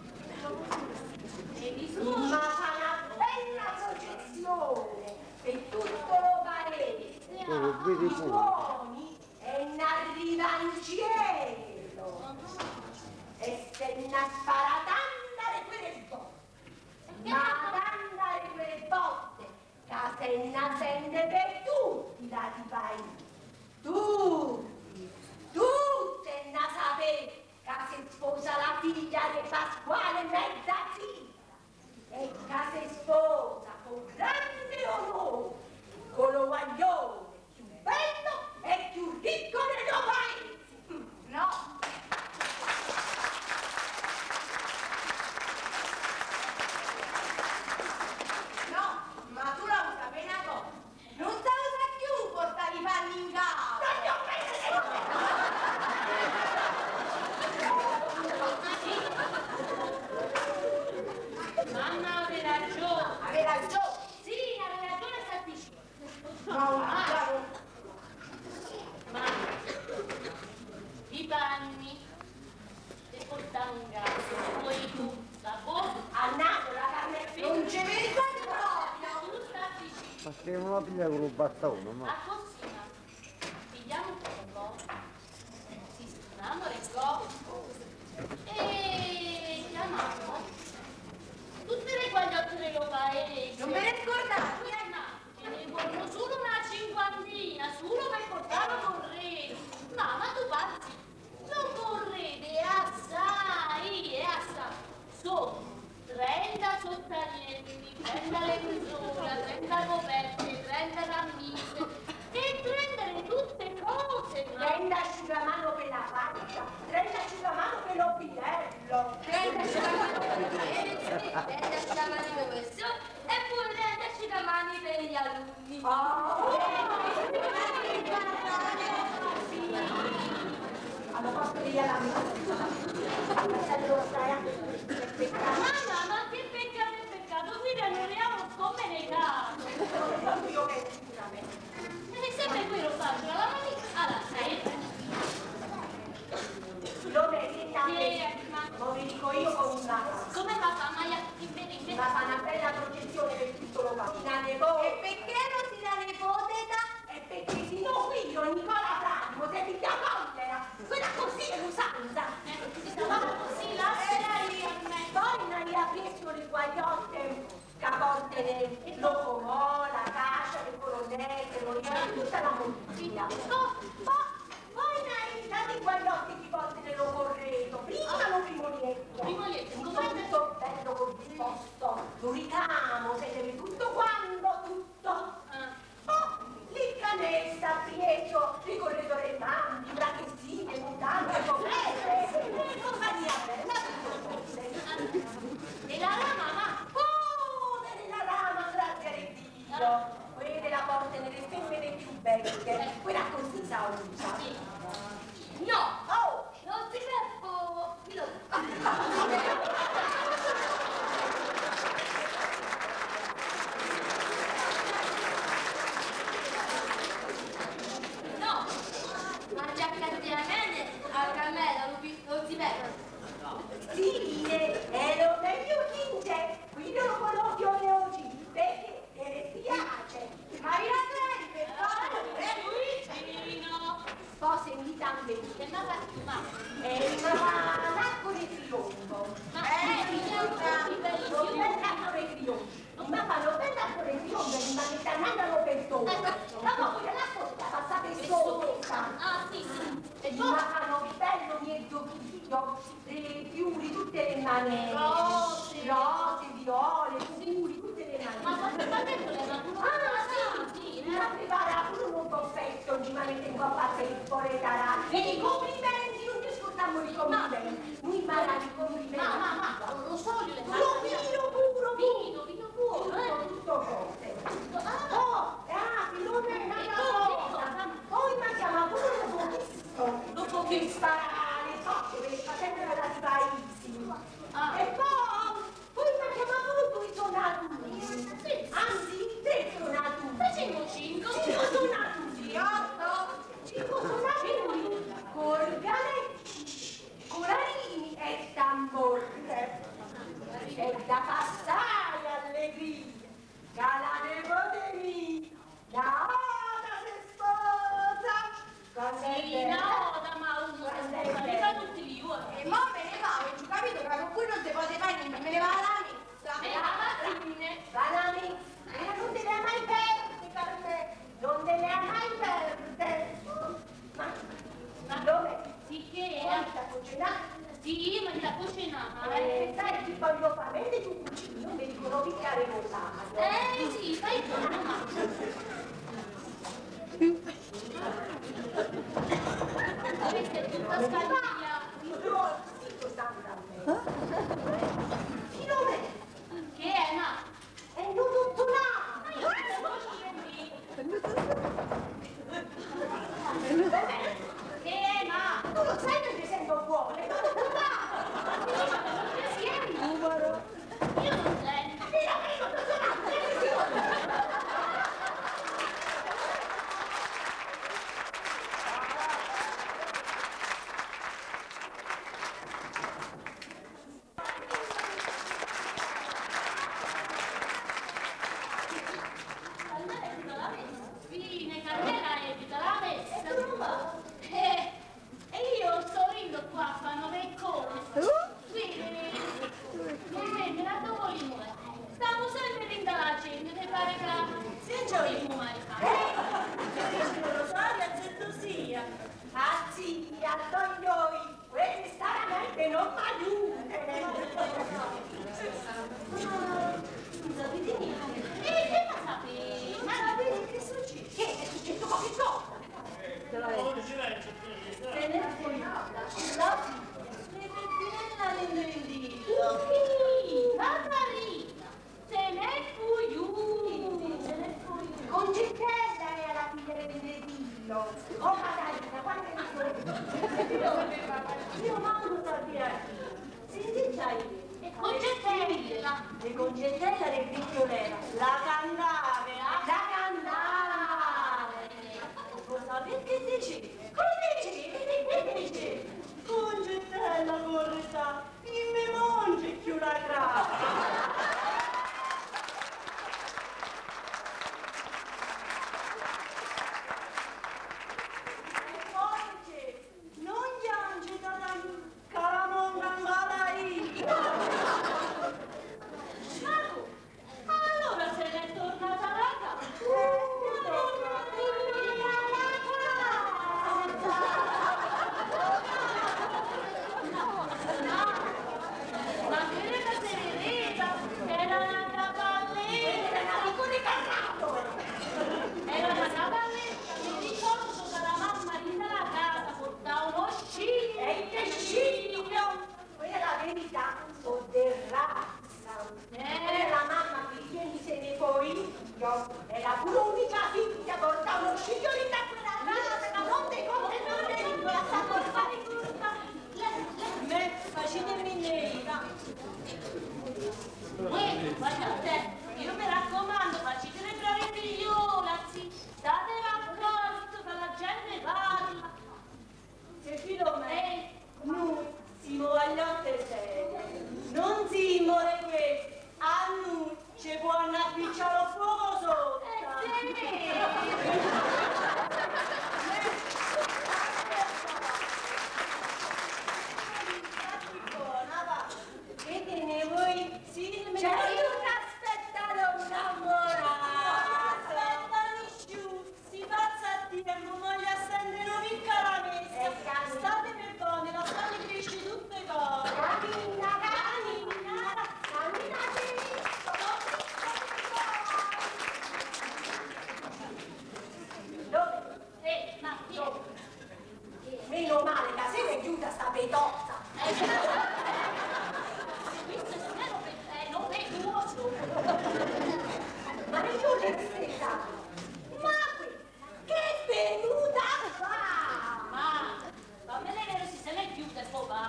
S5: Ma fa una bella processione e tutto lo paese. I buoni e ne arriva in cielo. E se ne spara tante quelle botte. Ma tante quelle botte. Che se ne sente per tutti la di paese. Tutti, tutte ne sapete che si sposa la figlia di Pasquale Mezzasilla e che si sposa con grande onore con lo guaglione più bello e più ricco del paese. No!
S7: No, ma tu la usa bene a cosa? Non sa usa più portare i panni in casa.
S3: Mamma aveva ragione.
S5: Aveva ragione.
S3: Sì, aveva ragione Santicino.
S5: Ma
S3: Ma i panni li portavo in casa, poi tu la bocca,
S5: a naso la carne
S7: Non ci vedi proprio.
S3: tu sta vicino.
S8: Ma se non la piglia con un bastone, ma...
S3: A cosina, pigliamo un po', sistemiamo le cose e chiamiamo tutte le guagliotte dello paese.
S7: Non me ne scordate.
S3: Ce ne vogliono solo una cinquantina, solo per portarlo correde. No, ma tu parti, non correde, assai, e assai. Sono trenta sottanieri, trenta lenzuola, trenta coperte, trenta camicie e prendere tutte cose.
S5: trenta asciugamano per la faccia, trenta asciugamano per l'opinello,
S6: trenta asciugamani per questo e pure trenta asciugamani per gli alunni.
S5: Hanno fatto via la
S3: Mamma, ma che peccato è peccato, qui annulliamo come nei casi. E sempre qui lo faccio, la manica. Allora, sei.
S5: Lo vedi anche, lo vi dico io con una
S3: Come fa fa Maia? Invece, invece.
S5: ma fa una bella processione per tutto lo paese.
S7: E perché non si dà l'ipotesi?
S5: E perché se no qui io Nicola Fradico se ti dà collera, quella così è l'usanza.
S3: Si stava così, lasciala lì a me.
S5: Poi ne riaprisco le guagliotte che portano il locomò, la cascia, le colonnette, lo tutta la montagna. Poi ne hai guagliotti che portano lo corredo, prima lo primonietto.
S3: Primonietto,
S5: tutto
S3: come?
S5: tutto bello corrisposto, lo ricamo, se deve tutto quando, tutto. Oh, lì canesta, prieto, il corredore mammi, brachessine, mutande, coperte, compagnia bella, tutto cose.
S3: E la lama, ma?
S5: Oh, nella lama, grazie a Dio. Quelle la porta nelle femmine più belle, quella così sa usa.
S3: Sì.
S6: No,
S5: Oh,
S6: non si Peppo, mi lo... No, mangia cattivamente al cammello, non si- non si beve.
S5: sì, è lo meglio tinge, qui non lo conosco oggi, perché le spiace.
S7: Ma io la per favore.
S3: Luigino.
S5: Poi mi tante
S3: Che ma fa più ma?
S5: è una l'arco di trionfo.
S3: Ma
S7: Eh,
S3: io
S7: signora.
S3: i belli
S5: Non
S3: più.
S5: per l'arco di trionfo. Ma fanno per l'arco di trionfo, ma mi stanno andando per tutto. Ma poi la cosa passa per sotto.
S3: Ah, sì, sì. E
S5: Ma
S3: poi?
S5: fanno bello mezzo figlio, le fiori, tutte le mani.
S3: Rose.
S5: Rose, viole, fiori, tutte le mani.
S3: Ma quanto fa detto le natura?
S5: Ah,
S3: sì,
S5: sì,
S3: eh.
S5: mi ha preparato un confetto, oggi mi avete un po' fatto il poretara. E i complimenti, non ti ascoltiamo i complimenti. Noi imparare i complimenti.
S3: Ma, ma, ma, lo so, io le
S5: Puro vino, puro
S3: Vino, vino puro,
S5: tutto,
S3: eh.
S5: tutto cose.
S3: Ah,
S5: Oh, ah, Filomena,
S3: E
S5: una
S3: tu,
S5: cosa. Poi mangiamo pure lo pochissimo.
S3: Dopo
S5: Che
S3: che
S5: sparare, le cose per facendo la di paesi.
S3: Ah.
S5: E poi, poi mangiamo pure due tonati. Anzi, tre tonati. è da passare allegria, che la nepote mia, la Oda si sposa.
S3: Sì, no, da ma uno si sposa, ne fa tutti gli uomini.
S7: E mo me ne va, ho capito che con cui non si può fare niente, me ne va la messa.
S3: Me la mattina.
S5: Va la messa, non te ne ha mai perde per me, non te ne ha mai perde. Ma, ma dove?
S3: Sì, che
S5: È
S3: è?
S5: da cucinare?
S3: Sì, ma da cucinare.
S5: Eh, sai chi voglio fare? Vedi tu cucini, non mi dicono picchiare rosato.
S3: Eh, sì, fai tu, ma... Questa è tutta scaglia.
S5: Zitto, stanno da me. Chi non è?
S3: Che è, ma?
S5: È un tutto là.
S3: Ma io non so lì. Che è, ma?
S5: Tu lo sai che ti sento buone, ma tutto là.
S3: Numero. Io non sento.
S5: Ti la prego, tu sono
S3: Fine, Carmela evita la messa. Eh, e io sto rindo qua a fare nove cose. Qui, mi sembra la topolino. Stavo sempre rindo la gente, mi pare che se c'ho il numero.
S5: Rosaria, zitto sia. Ah sì, a toglioi, quelli staramente non mi
S3: Scusa, vedi? E che fa sapere?
S5: Ma sapete che succede? Che è successo qualche cosa?
S3: Se ne fuori la figlia, le peppinella nell'indito. Catarina, se ne fui io, se ne fui io.
S5: Concetella è la figlia del Benedillo. Oh Catarina, quante ne sono? Io manco sapere chi. Senti già io.
S3: E Concetella.
S5: Le Concetella del Vignolera. La Candare, la Candare. Lo sapete che dice? Come dice? Che dice? Concetella corretta, in me mangi più la grazia. Non piange da caramonga
S3: Allora se n'è tornata la casa. Ma quella serenità era una cavalletta. Era una cavalletta, mi ricordo che la mamma lì nella casa portava uno sciglio.
S5: E che sciglio! Quella è la verità, sono del razza.
S3: Eh.
S5: La mamma che vieni se ne poi io era pure l'unica figlia, portava uno sciglio lì da quella casa, ma non te conte, non te conte, la sta per fare tutta. Me, facetemi nera.
S3: Uè, guardate, io mi raccomando, facete le brave figliolazzi, state raccolto che la gente parla.
S5: Se Filomena, noi siamo agli otto serie, non siamo le queste, a noi ci può appicciare lo fuoco sotto.
S3: Eh sì!
S5: Che te ne vuoi? Sì, me ne vuoi? Aspettare un innamorato. Aspettami più, si pazza a tempo, voglio assendere una piccola messa. State per buoni, lasciate crescere tutte cose. Cammina, cammina, cammina dove?
S3: Eh, ma chi è?
S5: Meno male, da se è chiusa sta pedozza.
S3: Questo non è un eh, non è tuo.
S5: Ma io le stessa. Ma qui, che è venuta a fare?
S3: Ma, fammele vedere se se n'è chiusa e poi va.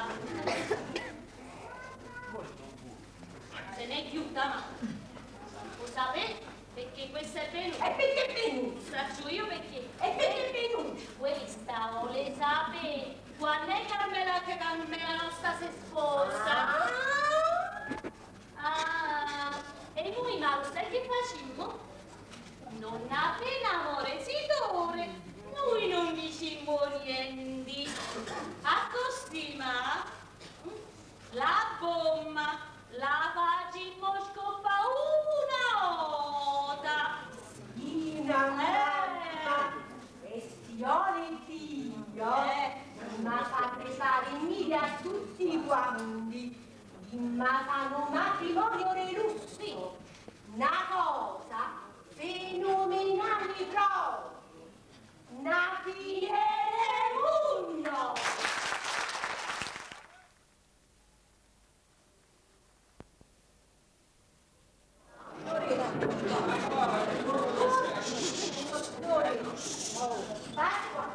S3: Se n'è chiusa, ma lo sapete perché questa è venuta?
S5: E perché è venuta?
S3: Faccio io perché?
S5: E perché è venuta?
S3: Questa vuole sapere quando è Carmela che Carmela non sta si sposa.
S5: Ah,
S3: prima la facimmo scoppa una ota.
S5: Ina, mamma, bestiole figlio,
S3: Eh.
S5: ma fate fare mille a tutti quanti, ma fanno matrimonio nei lussi, una cosa fenomenale proprio, una fiere mondo. Pasqua,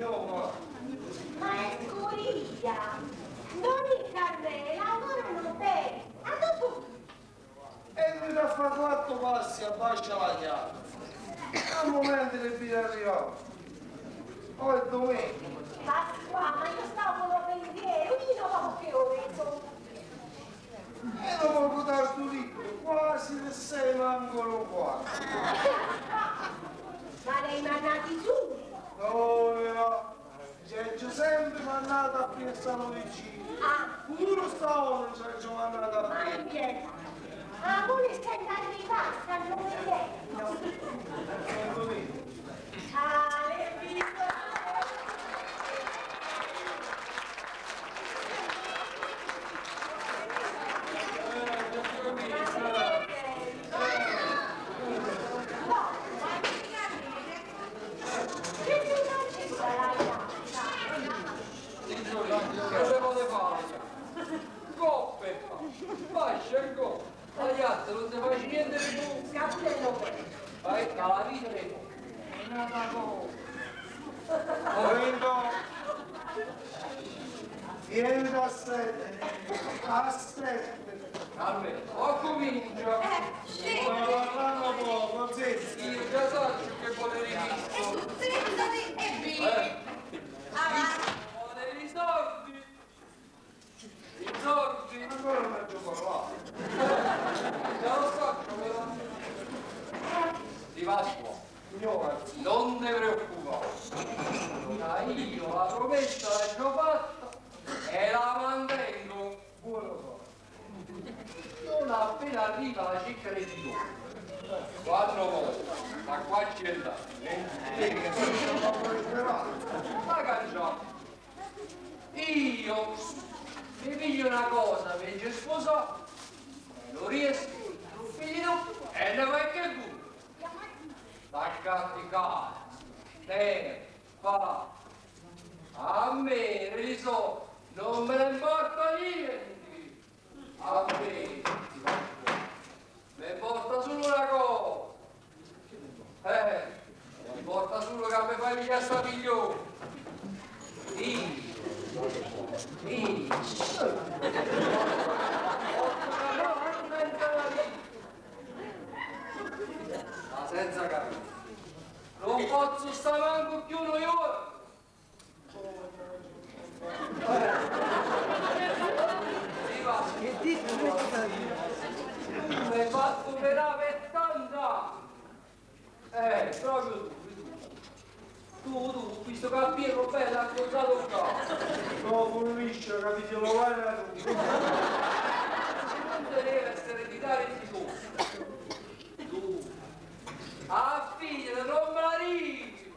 S5: ma è scuria, non è candela, allora non bene, a dopo.
S2: E lui da fare quattro passi a bacia la chiave. Al momento che vi arrivavo. Poi è domenica.
S5: Pasqua, ma io stavo con pensiero, io non ho che ore sono.
S2: E non posso dare tu dico, quasi le sei mancano qua.
S5: Ma lei mannati su?
S2: No, no, c'è sempre mandato a piazzare vicino.
S5: Ah,
S2: Pure stavo non c'è mandato a
S5: ma
S2: piazzare.
S5: in piedi. Ah, vuole stare di pasta, non è detto. Ah, le piccole.
S9: Cosa vuole fare? Coppe fa! Fascia il go! Ragazzi, non ti faccio niente di tu!
S5: Capello per.
S9: Vai, dalla vita di tu!
S2: È nata cosa. Volendo. Vieni da sette. A sette.
S9: Carmen, o comincia!
S5: Eh, sì.
S2: Ma parlando poco, zitto.
S9: Io già so che vuole
S5: E
S9: rivisto!
S5: tu zittati e vieni.
S9: Eh,
S5: Avanti.
S9: vuole i soldi! I soldi!
S2: Ancora non ci parlato.
S9: Già lo so, però! Di Pasqua!
S2: Signora,
S9: Non ti preoccupare, ma io la promessa l'ho fatta e la mantengo.
S2: pure lo so.
S9: Non appena arriva la cicca di tu, quattro volte, da qua c'è da.
S2: Vedi che sono preparato.
S9: Ma cangiamo. Io mi piglio una cosa, mi dice sposo, non riesco, non figlio e ne vai che tu. Lasciati casa, te, fa, a me, ne so, non me ne importa niente, a me, mi importa solo una cosa, eh, mi importa solo che mi fai via sta figlione, io, io, ma senza capire. Non posso stare manco più noioso. Sì, va.
S8: Che dici questa?
S9: Mi hai fatto veramente tanta. Eh, proprio tu. Tu, tu, visto che a Piero bello ha accordato qua.
S2: No, pure liscio, capito? Lo vai da tu.
S9: Non deve essere ereditario di tu. Tu. Ah, figlia, non me la dici.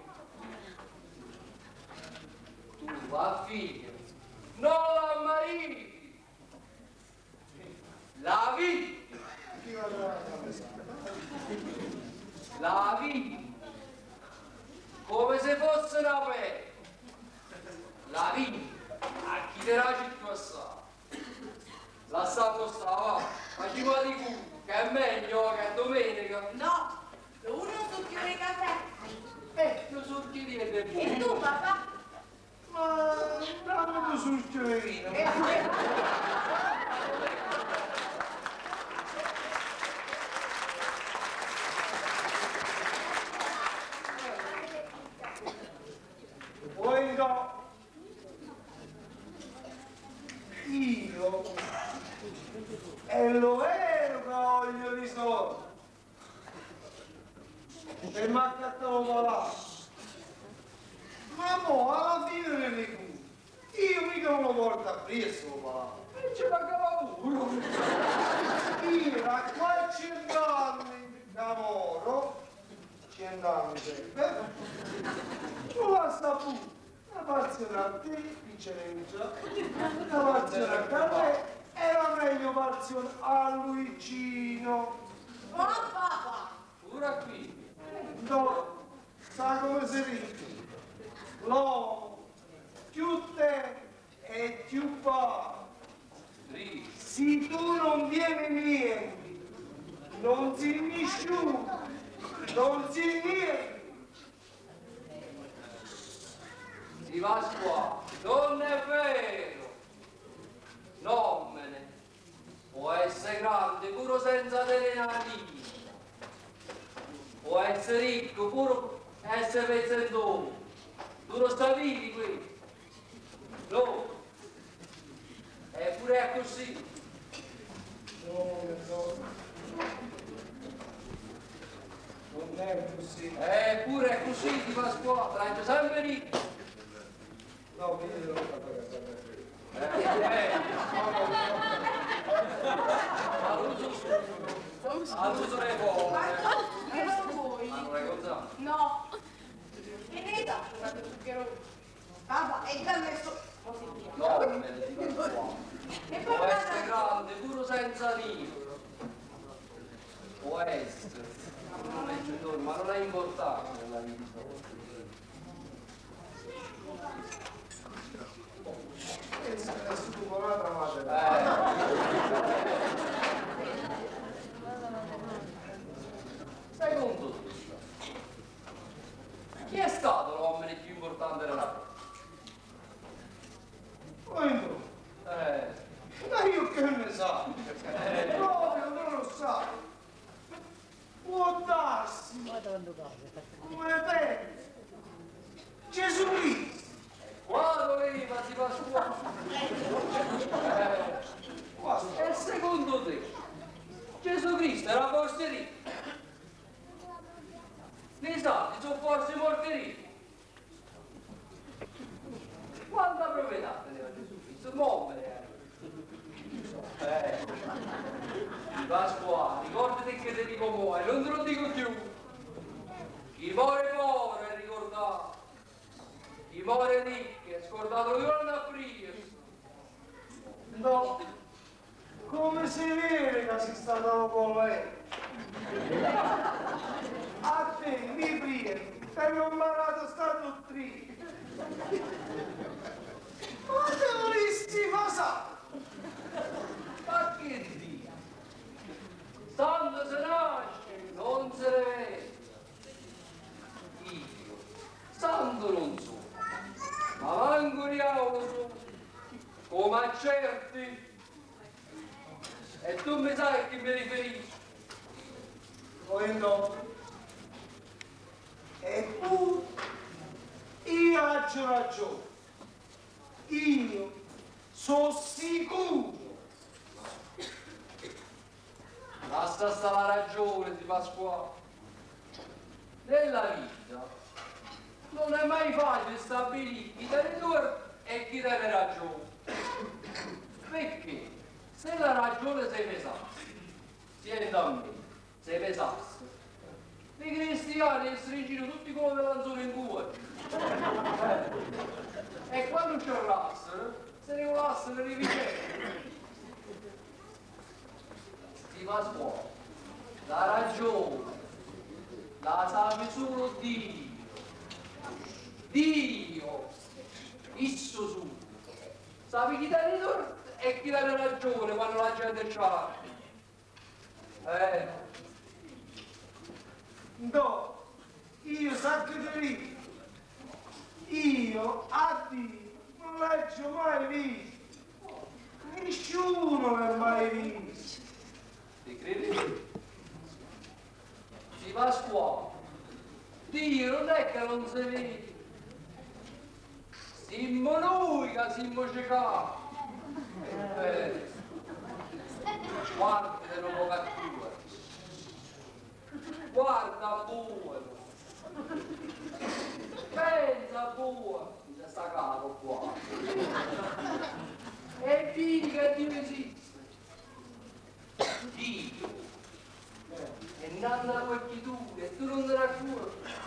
S9: Tu, ah, figlia, non la mariti. La vita.
S2: Chi va da casa?
S9: La vita. Come se fosse una pelle. La vita. A chi te la città assai. La sapo stava. Facciamo di culo, che è meglio che è domenica.
S7: No, uno succhione di caffè.
S9: Eh, io sono chi di è
S7: E tu, papà?
S2: Ma dammi sul chiaverino. Poi no. Io e lo vero che voglio di soldi. E mi accattavo malato. Ma mo alla fine me ne cu. Io mica non lo porto a preso, ma.
S9: E ce l'ha cavato uno.
S2: abbondante. Tu basta pure, una porzione a te, Vincenzo, una porzione a me e la meglio porzione a Luigino.
S7: Ma papà!
S9: Pure qui.
S2: No, sa come si dice? L'uomo più te e più fa. Se tu non vieni niente, non si nessuno, non si niente.
S9: Si va a scuola, non è vero. Non me ne. Può essere grande pure senza delle narici. Può essere ricco pure essere pezzentone. Tu lo stavi qui. No. Eppure è così.
S2: No, no. Non è così.
S9: Eppure è così, ti va a scuola, trai sempre ricco.
S2: No, io devo fare
S9: Eh, eh. All'uso all'uso le
S7: Ma
S9: cose.
S7: no, che non vuoi?
S9: Ma non è cosa?
S7: No. E ne dà un altro zucchero? Papà, e già messo... così via.
S9: No, me ne dico qua.
S7: E
S9: Può
S7: poi
S9: essere grande, pure senza libro. Può essere. Non è giudore, ma non è importante nella vita.
S2: è stupolata madre.
S9: Secondo te, chi è stato l'uomo più importante della vita?
S2: Poi no.
S9: Eh,
S2: Ma io che ne so?
S9: eh,
S2: Proprio non lo sa. Può darsi.
S4: Guarda quando cade.
S2: Come pensi? Gesù Cristo.
S9: qua doveva si fa scuola. Eh, e secondo te, Gesù Cristo era forse ricco? Ne sa, sono forse morti ricchi? Quanta proprietà teneva Gesù Cristo? Muovere. Eh. Pasquale, ricordati che ti dico muore, non te lo dico più. Chi muore povero è ricordato. Chi muore ricco è scordato di non aprire.
S2: No. Come si vede che sei stato con lei? A te, mi prego, per non imparato sta dottrina. Ma te vorresti cosa?
S9: Ma che Dio? Santo se nasce, non se ne vede. Io, santo non so, ma manco diavolo so, come a certi. E tu mi sai a chi mi riferisci?
S2: Poi no. Eppure, io ho ragione. Io sono sicuro.
S9: Basta sta la ragione di Pasquale. Nella vita non è mai facile stabilire chi tiene torto e chi tiene ragione. Perché se la ragione si pesasse, tieni da me, si pesasse, i cristiani stringino tutti come lanzone in cuore. E quando ci urlassero, se ne volassero le vicende. Di Pasquale, la ragione la sa solo Dio. Dio, isso su. Sapi chi dà torto e chi dà ragione quando la gente c'ha. Eh.
S2: No, io so che ti dico. Io a Dio non l'ho mai visto. Nessuno l'ha mai visto.
S9: Ti credi? Si va a scuola. Dio non è che non si vede. Siamo noi che siamo ciecati. Eh. Guarda che non può cattura. Guarda buono. Pensa buono. C'è sta capo qua. E vedi che Dio esiste. Dio. E intanto la occhi tu e tu non te la cura.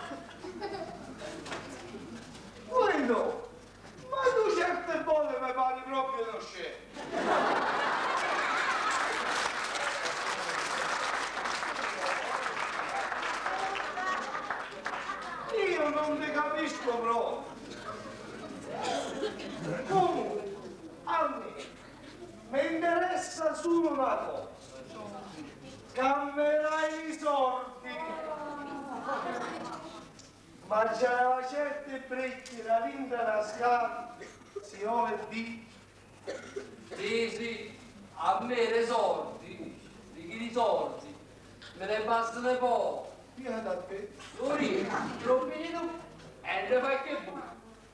S2: Guido, ma tu certe volte mi pari proprio lo scemo. Io non ti capisco proprio. Comunque, a me mi interessa solo una cosa. Cambierai i soldi. Ma c'era certe brecche da vinta da scala, si vuole di.
S9: Sì, sì, a me dei soldi, di chi di soldi, me ne bastano poco.
S2: Via da te.
S9: Ori, lo vedo e ne fai che buono.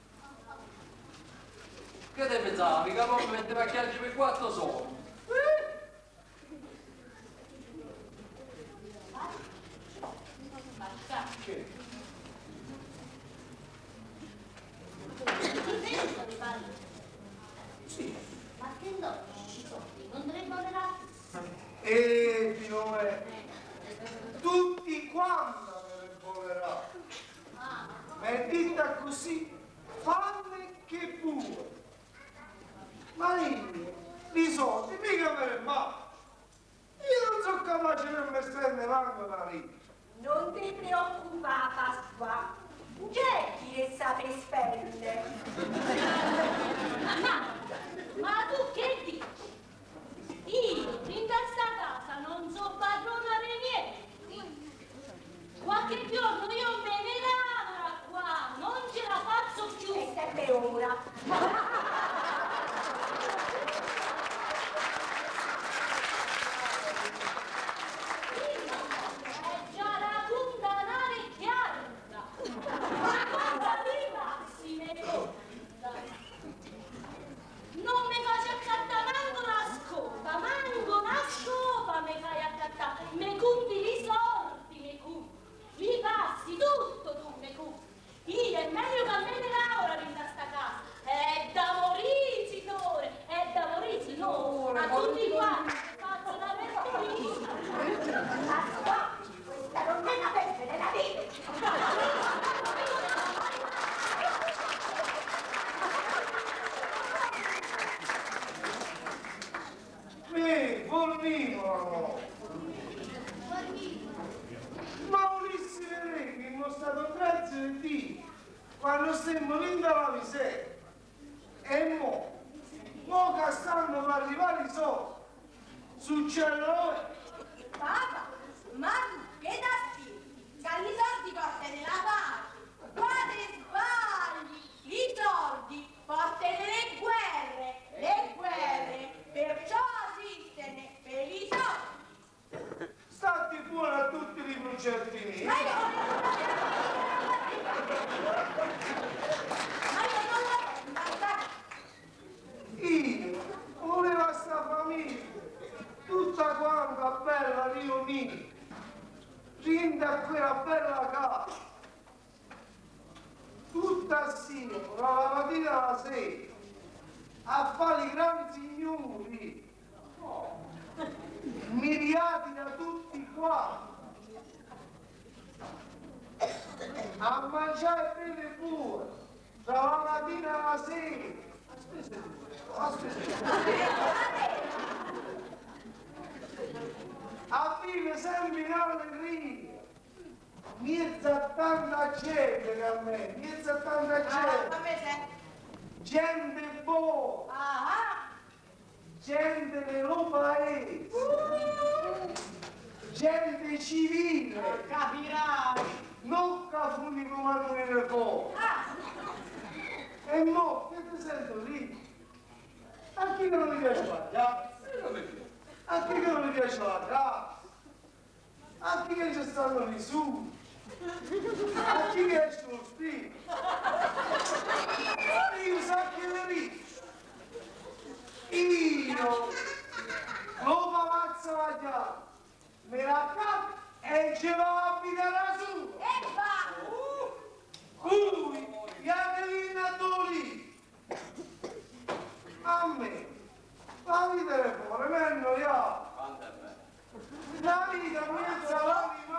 S9: Che te pensavi? Mica poi mi metteva a chiarci per quattro soldi.
S2: Che? Sì.
S3: Ma che no? I soldi non dovrebbero darsi.
S2: E Pinome, tutti quanti me ne volerà. Ma è detta così, fanne che pure. Ma io, i soldi, mica me ne va. Io non sono capace di mi stendere manco la rima.
S5: Non ti preoccupare, Pasqua. C'è chi ne sa per spendere.
S3: Ma, ma tu che dici? Io in questa casa non so padrona dei miei. Qualche giorno io me ne lavoro qua, non ce la faccio più.
S5: E sempre ora.
S3: È già la punta nave chiara. Ma cosa di massime conta? Non mi faccio accattare manco una scopa, manco una scopa mi fai accattare. Mi conti i soldi, mi conti. Mi passi tutto tu, mi conti. Io è meglio che a me ne lavora in questa casa. È da morire, signore, è da morire, signore. A tutti quanti faccio una vergogna.
S5: Pasqua, questa non è una peste della vita.
S2: Mi, volvimo. Ma Ulisse Vereghi è stato grazie a Dio quando stiamo lì dalla miseria. E mo, mo che stanno per arrivare i soldi, succede.
S7: Papà, ma tu che da sì? Che i soldi portano la pace. Guarda che sbagli. I soldi portano le guerre. Le guerre. Perciò esistono per i soldi.
S2: Stati buoni a tutti i progetti miei.
S7: Ma io non Ma io non la penso.
S2: Io volevo sta famiglia, tutta quanta bella riunita, rinda a quella bella casa, tutta assieme, dalla mattina alla sera, a fare i grandi signori, miriati da tutti qua, a mangiare bene pure, dalla mattina alla sera. A vivere sempre in allegria, mezza tanta gente che a me, mezza tanta
S7: Ah,
S2: gente,
S7: a me sei.
S2: gente buona,
S7: Ah,
S2: gente dello paese, gente civile,
S7: capirai.
S2: non cafuni come noi le cose.
S7: Ah,
S2: E mo, che ti sento lì? A chi che non gli piace la casa? A chi che non gli piace la casa? A chi che ci stanno lì su? A chi che esce lo spirito? Io sa che le lì. Io lo palazzo la chiave, me la cappo e ci va a abitare da su.
S7: e va.
S2: Lui, Iadelina Doli, a me, la vita è fuori, mi è annoiato. La vita, mi è salato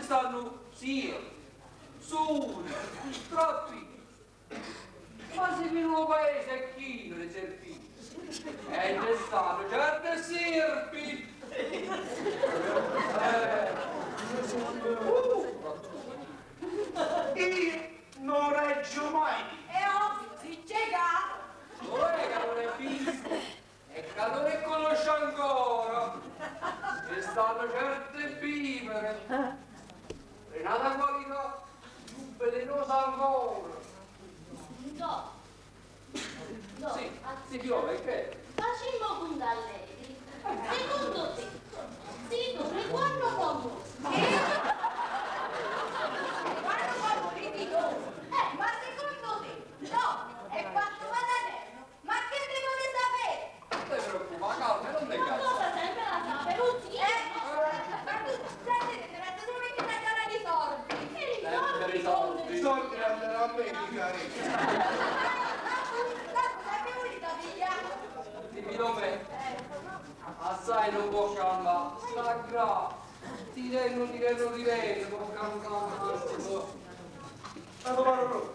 S9: stanno sì, soli, troppi. Quasi in un paese è chino le serpenti. E ne stanno certe serpi. Eh.
S2: Io non reggio mai.
S5: È ovvio, si cieca.
S9: Non è che non è visto, è che non ne conosce ancora. E stanno certe bibere. Renata qualità, più velenosa ancora.
S3: No. No.
S9: Sì, si piove, che?
S3: Facciamo punta allegri. Secondo te, si dove quando famoso?
S5: Quando fa politico? Eh, ma secondo te? No, è quanto va da terno. Ma che ne vuole sapere?
S9: Non ti preoccupare, calma, non ti
S3: Ma
S9: cazzo.
S3: cosa sempre la sape, non si
S5: Eh, ma tu, sentite, ti metto solamente una cara di soldi.
S9: Sempre i soldi.
S2: I soldi andranno a me, mi cari.
S9: Dimmi me, assai non può cambiare, sta grave, ti rendo, ti rendo, ti rendo, può cambiare questo.
S2: Ma come lo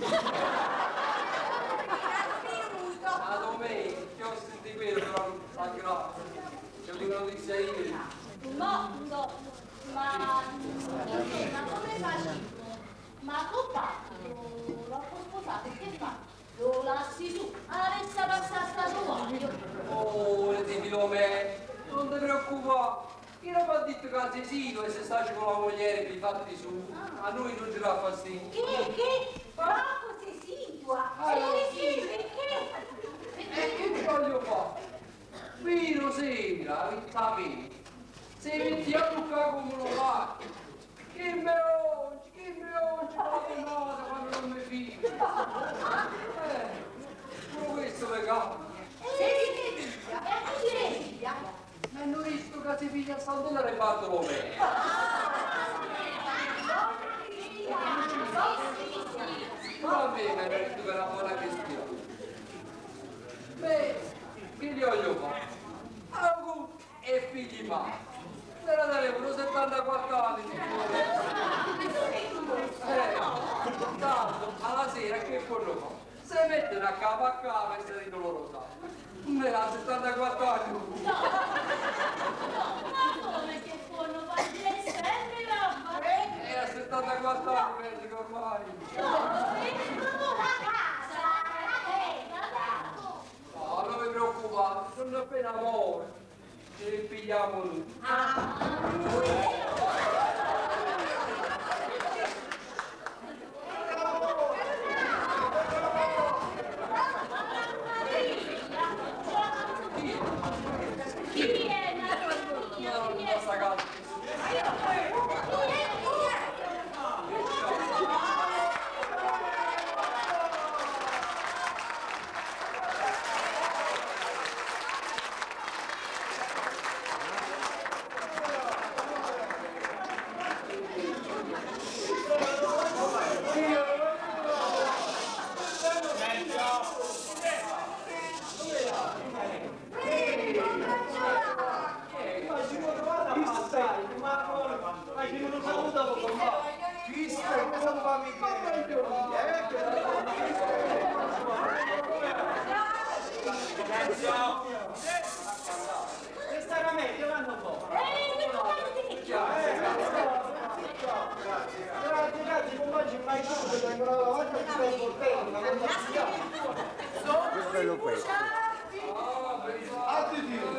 S9: La domenica, ti ho sentito quello, però sta grave, c'è una notizia ieri.
S3: No, no, ma, ma come faccio? Ma compatto, l'ho sposato, che fa? Lo lasci tu, adesso passa stato guaio.
S9: Oh, le dimmi me, non ti preoccupare, chi non mi ha detto che sei sito e se stai con la moglie per i fatti su, a noi non ci dà fastidio.
S5: Che, che? Poco si situa.
S9: Allora,
S5: Sì, sì, perché?
S9: E che ti voglio fare? Vino sera, vitamina, se mettiamo qua come lo fai, che me oggi, che me oggi, la nota quando non mi fido. Eh, pure questo mi cambia.
S5: Sei che figlia? E chi è figlia?
S9: Ma non visto che si figlia a San Dollaro e Bartolomeo. Va bene, mi detto che era buona questione. Beh, che gli voglio fare? Augù e figli mai. Me la daremo settantaquattro anni, signore. Eh, tanto, alla sera che quello fa? Se mettono a capo a capo e si ridolorosa. Me la settantaquattro anni.
S3: No, ma come che fanno partire sempre roba?
S9: E a settantaquattro anni penso che ormai. No, non mi preoccupate, sono appena amore. Ci ripigliamo noi.
S3: Chi è nato? Chi
S9: No, non
S3: è?
S9: sta calma.
S2: Questa ramedia vanno un po'. Grazie, grazie, non mangi mai più perché vengono la volta che stai portando, ma non la
S8: Questo è lo questo.
S2: Altri tiri.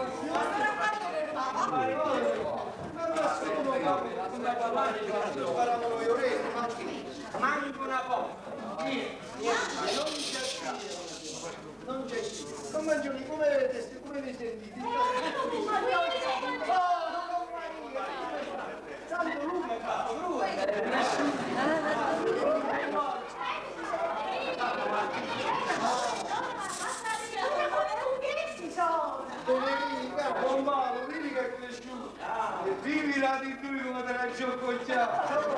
S2: Non lo assumo, come parlare di sparavano le orecchie, manco una porta. Niente, niente, non c'è non c'è non mangioni come vedete, come vi sentite? Santo lume fa, Domenica, bombalo, vedi che è cresciuto. E vivi la di lui come te la giococciato.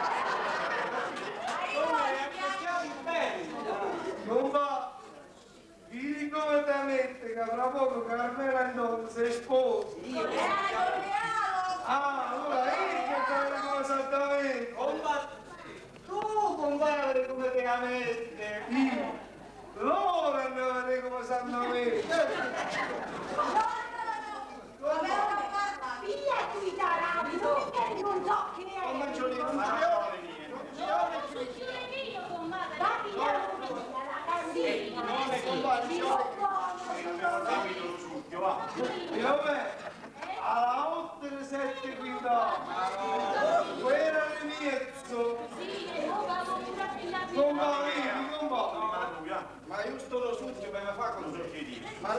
S2: Non va. Vedi come te mette che fra poco Carmela e Don si sposi. Ah, allora io che fai una cosa da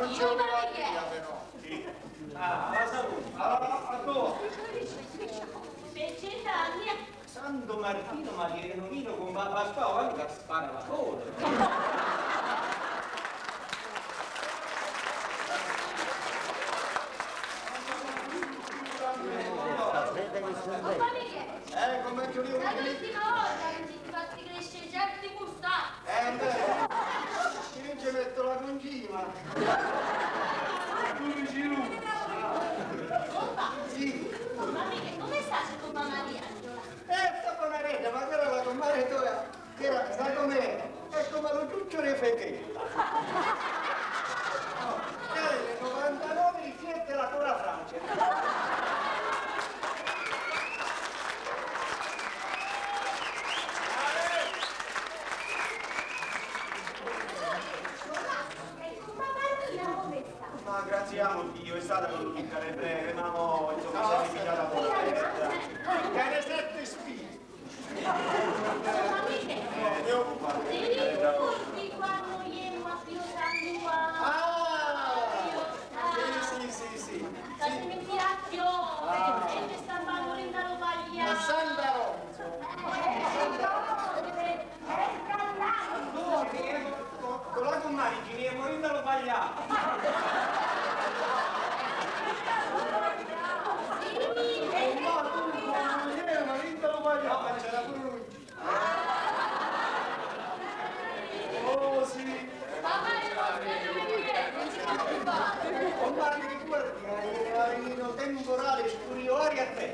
S1: c'è una mattina però. Sì. Ah, la salute. Ah, a dove?
S3: Vegetania.
S1: Santo Martino, ma che vino con Papà Paolo che spara la coda. Eh, come che io
S6: l'ultima volta che ti fatti crescere certi mustacchi.
S1: Eh, beh, io ci metto la concima. Tu dici lui. Sì.
S3: Ma mica, come sta con mamma Maria?
S1: Eh, sta con una rete, ma che era la comare tua? Che era, sai com'è? È come lo ciuccio di fechetta. Eh, novantanove riflette la tua Francia. Ma graziamo Dio, è stata con tutti le breve, ma no, insomma, si è ripigliata porta. Che ne sette spine. Eh, ne occupa.
S3: Ti ricordi quando io a Pio San Juan?
S1: Ah! Sì, sì, sì, sì.
S3: La cementiazione, e mi sta morendo lo pagliato.
S1: Ma Santa Ronzo. Con la comare ci è morendo lo pagliato. C'era pure lui. Oh sì.
S6: Papà non si può più fare.
S1: Oh ma ti ricordi che era venuto temporale superiore a te?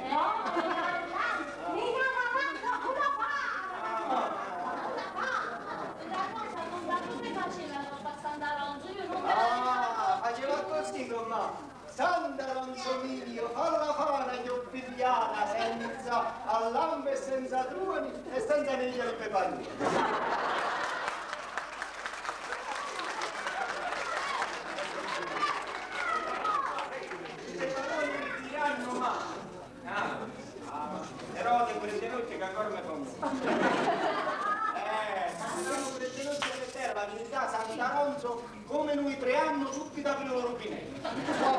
S1: Ah, faceva così con me. Santa Ronzo mio, falla fana chioppigliana, senza allambe e senza truoni e senza negli al pepagno. Le parole mi diranno ma. Ah, ah, però di queste notti che ancora mi fanno. Eh, sono queste notti che terra, la verità Santa Ronzo, come noi tre anni subito aprì lo rubinetto.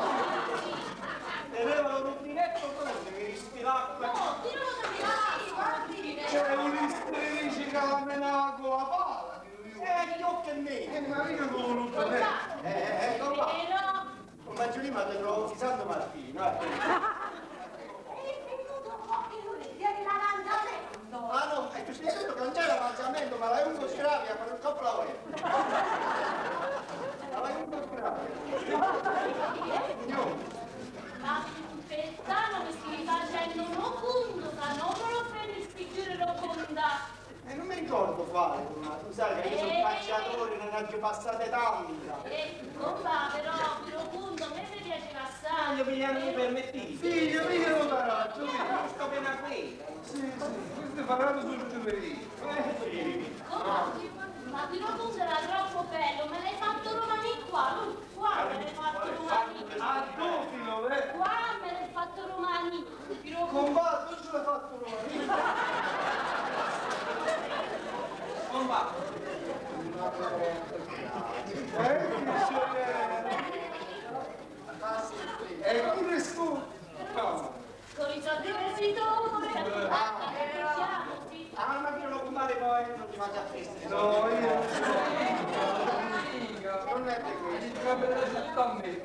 S1: Teneva lo rubinetto pronto, che rispi l'acqua.
S3: No, ti non lo sapevi,
S2: C'è un istrici che la menava con la pala.
S1: Eh, gli occhi e me.
S2: Eh, ma io non lo rubinetto.
S1: Eh, eh, ecco qua.
S3: Però,
S1: Ma giù lì mi ha detto Santo Martino, eh. Ah no, è che stai detto che non c'è l'avanzamento, ma l'hai un po' sgravia, ma non coppa la web. Ma l'hai un po' sgravia.
S3: ma Pezzano mi stai facendo un punto, ma non me lo fai scrivere lo conta.
S1: E non mi ricordo fare, ma tu sai che io sono calciatore, non ne ho passate tante.
S3: Eh, non va, però, però punto, a me mi piace
S1: Ah,
S3: passare.
S1: gli pigliano i permettiti.
S2: Figlio, io non darò, tu
S1: Non sto bene a qui.
S2: Sì, sì, questo è parlato sul giovedì.
S1: Eh, sì.
S3: Come? Ma Pino Punto era troppo bello, me l'hai fatto romani qua, non qua me l'hai fatto romani.
S2: A Dofilo, eh?
S3: Qua me l'hai fatto romani. Pino Punto.
S2: Combatto, ce l'hai fatto Roma.
S1: Combatto.
S2: Eh, che sciogliere. E pure scu. No.
S3: Con i soldi investitori. Ah, eh,
S1: Ah, ma io lo compare poi, non ti faccio a festa.
S2: No, io non
S1: Non è di qui.
S9: Il capo della città a me.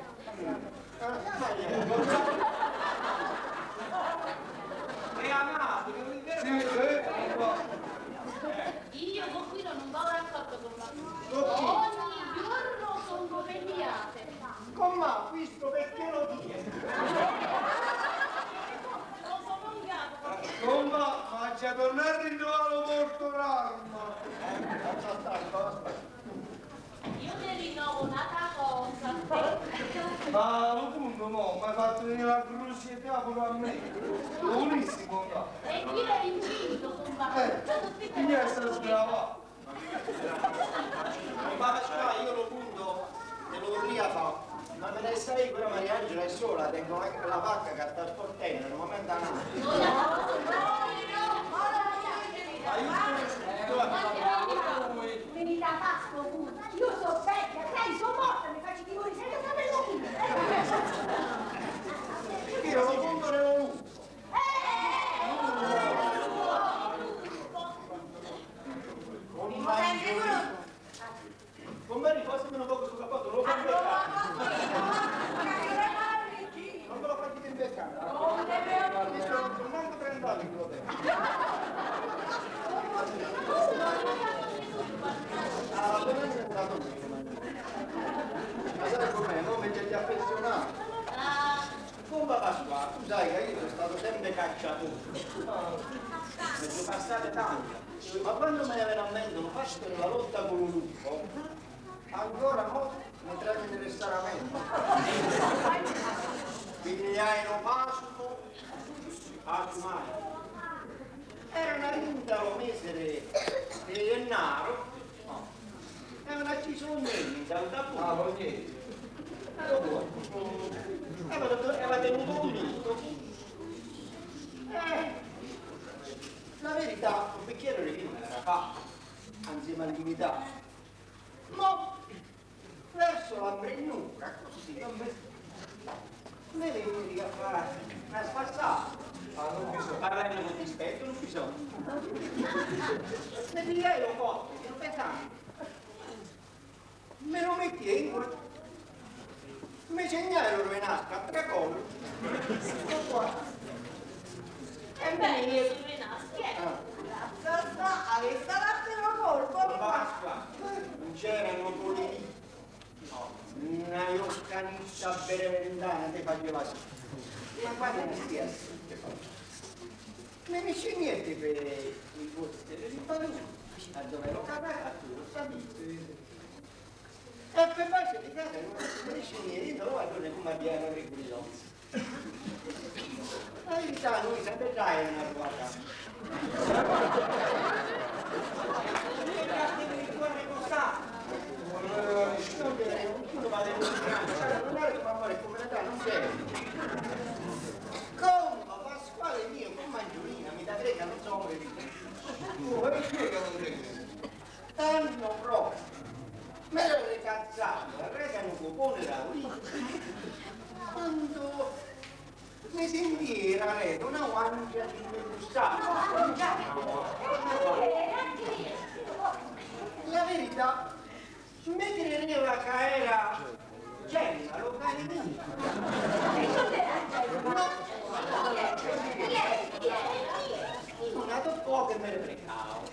S1: È amato, che non è
S2: sì,
S1: vero?
S2: eh.
S3: io con qui non vado d'accordo con la
S1: Con chi?
S3: ogni giorno sono conveniate.
S1: Con ma, visto perché lo dice?
S3: Non sono un gatto.
S2: Comba, ma c'è tornare a rinnovare molto l'arma.
S1: Lascia stare, cosa?
S3: Io ti rinnovo un'altra cosa.
S2: Ma lo punto no, mi hai fatto venire la crucietà pure a me. Buonissimo, no?
S3: E qui l'hai incinto, combattuto.
S2: Eh, chi è stato sgravato?
S1: Ma io lo punto e lo riafa. Ma me ne sai, quella Mariangela è sola, tengo anche la vacca che sta sportendo, nel momento a
S5: Venite a Pasqua, io sono vecchia, sei sono morta, mi fai facci timore, sei che sta bellino.
S1: Io lo punto nello lupo.
S5: Mi senti brutto?
S1: Con me ripostami un poco sul cappotto, non lo fai imbeccare. Non me lo fai imbeccare.
S5: Non te preoccupare.
S1: Non manco trenta anni che lo tengo. Ah, dove è entrato bene? Ma sai com'è? Non mi ti affezionato. Con Pasqua, tu sai che io sono stato sempre cacciatore. Mi sono passate tante. Ma quando me ne avvengono faccio la lotta con un lupo, ancora mo mi treme interessare a me. Pigliaino Pasqua, a Giumai. Era una rinta lo mesere di Gennaro, no. È una cisognini dal tappo. Ah, voglio. Aveva tenuto un minuto. Eh, la verità, un bicchiere di vino me l'era fatto, insieme all'invitato. Ma verso la bregnura, così, non me, me vedi a fare una spazzata. Ah, non bisogna. Parlando con rispetto, non bisogna. Ne pigliai un po', non pensavo. Me lo metti in cuore. Mi segnai lo rovinato a tre colli. Sto qua. E
S3: Beh,
S1: me
S3: su Renaschi, eh.
S5: Sta, avesse dato colpo.
S1: Pasqua, non c'erano colini. No, una ioscanissa berevendana te faceva così. Ma quando mi stia che fa? Ne mi c'è niente per i posti delle rimparuti. A dove lo cagato, lo sapete. E per base di casa non mi dice niente, non guardo come abbiamo regolato. La verità noi sempre già è una tua casa. Le carte per il cuore costato. Non vedere, nessuno va a denunciare, non è che fa fare come la non serve. Comma, Pasquale mio, con Mangiolina, mi da greca non so come dire. Oh, e spiega un greco. Tanto proprio. Me l'ho ricazzato, la rega non compone da lì. Quando mi sentì la rega una guancia di me gustava. La verità, mi credeva che era Gemma, lo carinino. Non ha tocco che me ne fregavo.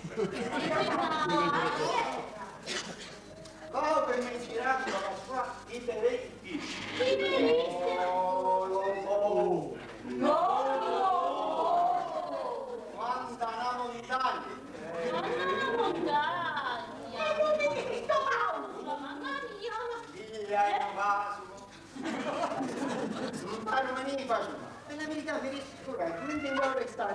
S1: Oh, per me girato la qua, i peretti. Oh, oh,
S3: No!
S1: quanta una montagna.
S3: Una montagna! Mamma mia!
S1: Figlia è un vaso. Ma non me ne faccio. Per la verità, per il corretto, non devo restare.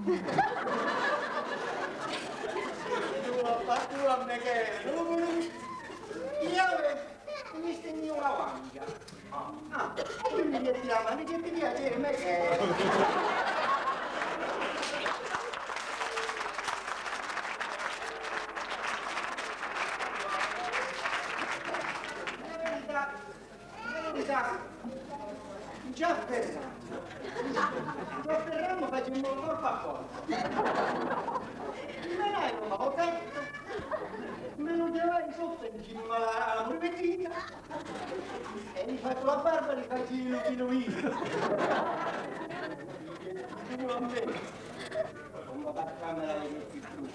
S1: Tu a parte a me che io mi stendo una guancia. Ah, quindi mi tirava, mi che piacere me che... La verità, la verità, già Ferrando, già Ferrando facendo un corpo a corpo. Me l'hai un avvocato. Me lo llevai sotto insieme alla, alla polvettina e gli faccio la barba e gli faccio il lupino io. Tu a me. Non va a camera di metti più.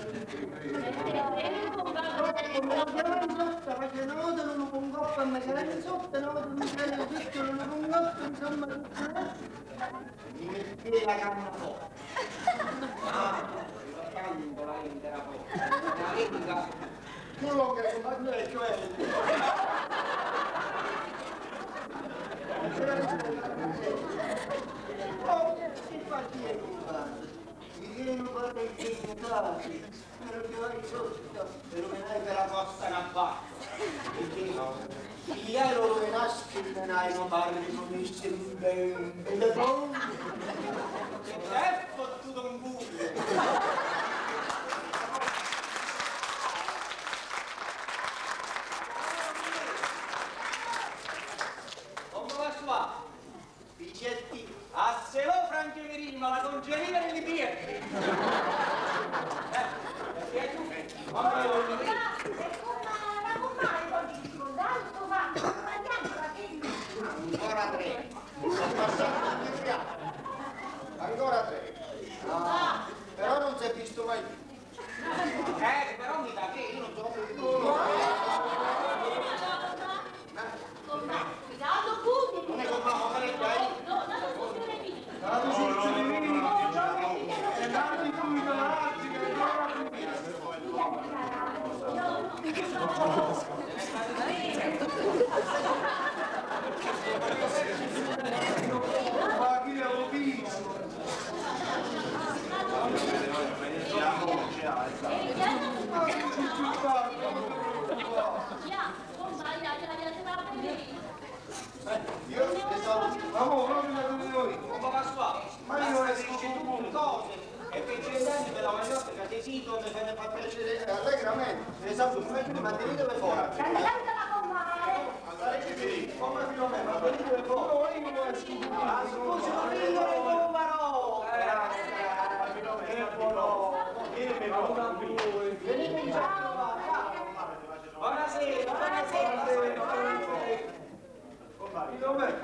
S1: Me lo chiamai sotto, faccio una volta non lo pongo a me, che l'hai sotto, una volta non c'è lo sotto, non lo pongo insomma. Mi metti la canna fuori. Ah, quando la intera fuori. La quello che fa me, cioè... Oh, che fa dire compadre? Mi viene un po' dei dignitari, me lo chiamai sotto e lo menai per la costa in abbatto. Perché no? Gli hai lo rovinaschi e menai non parli con i ben belle donne. Che è fottuto un buio!
S2: Ma me lo dico.
S5: Ma com'è poi di scondato, ma andiamo a che
S1: Ancora tre. Sono passati tutti gli anni. Ancora tre. Ah, però non si è visto mai più.
S2: Eh, però mi dà che io non sono più.
S3: Cuidado pure!
S1: Non è con mamma, ma le dai?
S3: No, no, no, signore mie!
S2: Dato sul civilino, e tanti qui da ragazzi che ancora qui. Ma chi lo visto?
S1: Io le so.
S2: Ma mo proprio da dove noi?
S1: Ma Pasquale,
S2: Ma io esco
S1: dici
S2: con
S1: tutte cose e per cent'anni per la magliotta che ti sito mi se ne fa piacere allegramente. Esatto, ma venite per fuori.
S5: canta la comare.
S1: Come Filomena, ma venite per fuori.
S2: No, io non esco con
S1: Ah, scusi, ma venite per fuori, però.
S2: Che buono!
S1: Venite in ciao. Buonasera, buonasera.
S2: Dov'è?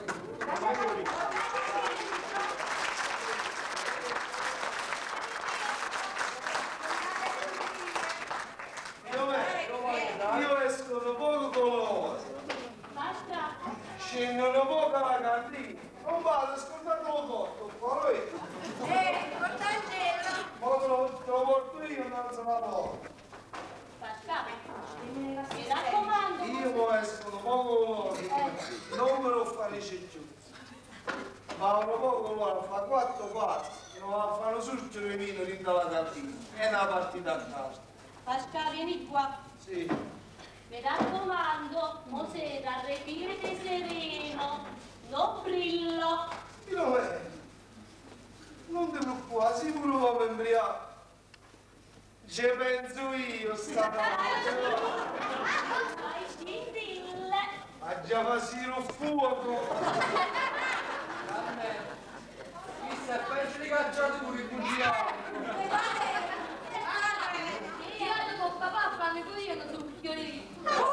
S2: Dov'è? Io esco da poco con loro.
S3: Basta!
S2: Scendo da poco alla cantina. Non vado, scordate lo porto. Poi,
S7: Eh, portangelo.
S2: ma te lo, te lo porto io, non se la porto.
S3: Basta! Mi raccomando!
S2: Io esco da poco con loro. Non me lo fare più. Ma un poco loro fa quattro quattro. Non fanno sul cervino dentro la cantina. È una partita a caso.
S3: Pasca, vieni qua!
S2: Sì.
S3: Mi raccomando, mo sera respirate sereno, non brillo!
S2: Io eh, non ti preoccupare, sicuro va per imbriaco. Ci penso io stanotte.
S3: Fai scintille!
S2: Ma già faccio il fuoco.
S9: Chi si è perso di cacciatori, cucinato?
S6: Io vado con papà a farmi così io non sono un chiorino.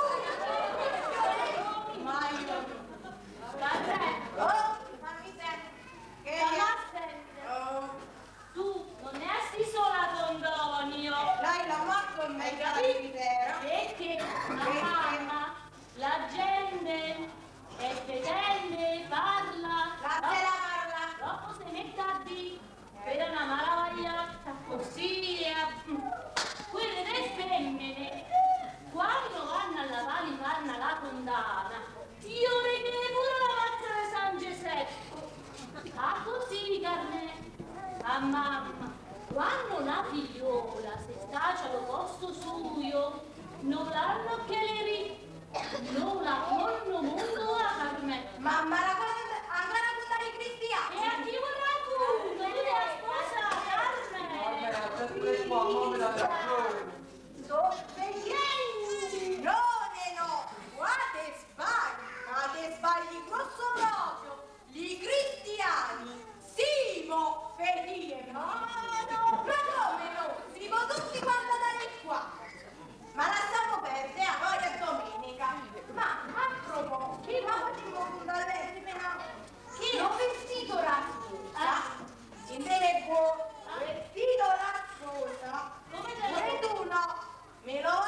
S7: Ma io.
S3: Vabbè,
S7: Fammi sentire. Che
S3: mamma sente!
S7: Oh.
S3: Tu non ne esti sola con Donio!
S7: Lei la macco in mezzo alla cimitero.
S3: Perché la mamma, la gente è fedele, parla,
S7: La te la parla.
S3: dopo si mette a dire per una malavagliata così, eh. Quelle delle femmine, quando vanno a lavare i panni alla condanna, io regnerei pure la mazza di San Giuseppe. Ah, così, carne. A mamma, quando una figliola si staccia lo posto suo, non l'hanno che le ri, non la fanno mondo a carne.
S7: Mamma la cosa ancora con i cristiani.
S3: E a chi vorrà culo, io la sposa
S9: Vabbè,
S3: carne.
S9: aspetta qua, non me la ragione.
S7: Sto svegliando. No, no, guarda sbagli, ma te sbagli grosso proprio. I cristiani, Simo, fedie, no, no, ma come no? Simo tutti quanti da qua. Ma lasciamo perdere, a poi è domenica. Ma a proposito, chi va a dire dall'epoca? Chi ho vestito la sposa? Invece buono, vestito la sposa.
S3: Come te lo
S7: E tu no, me lo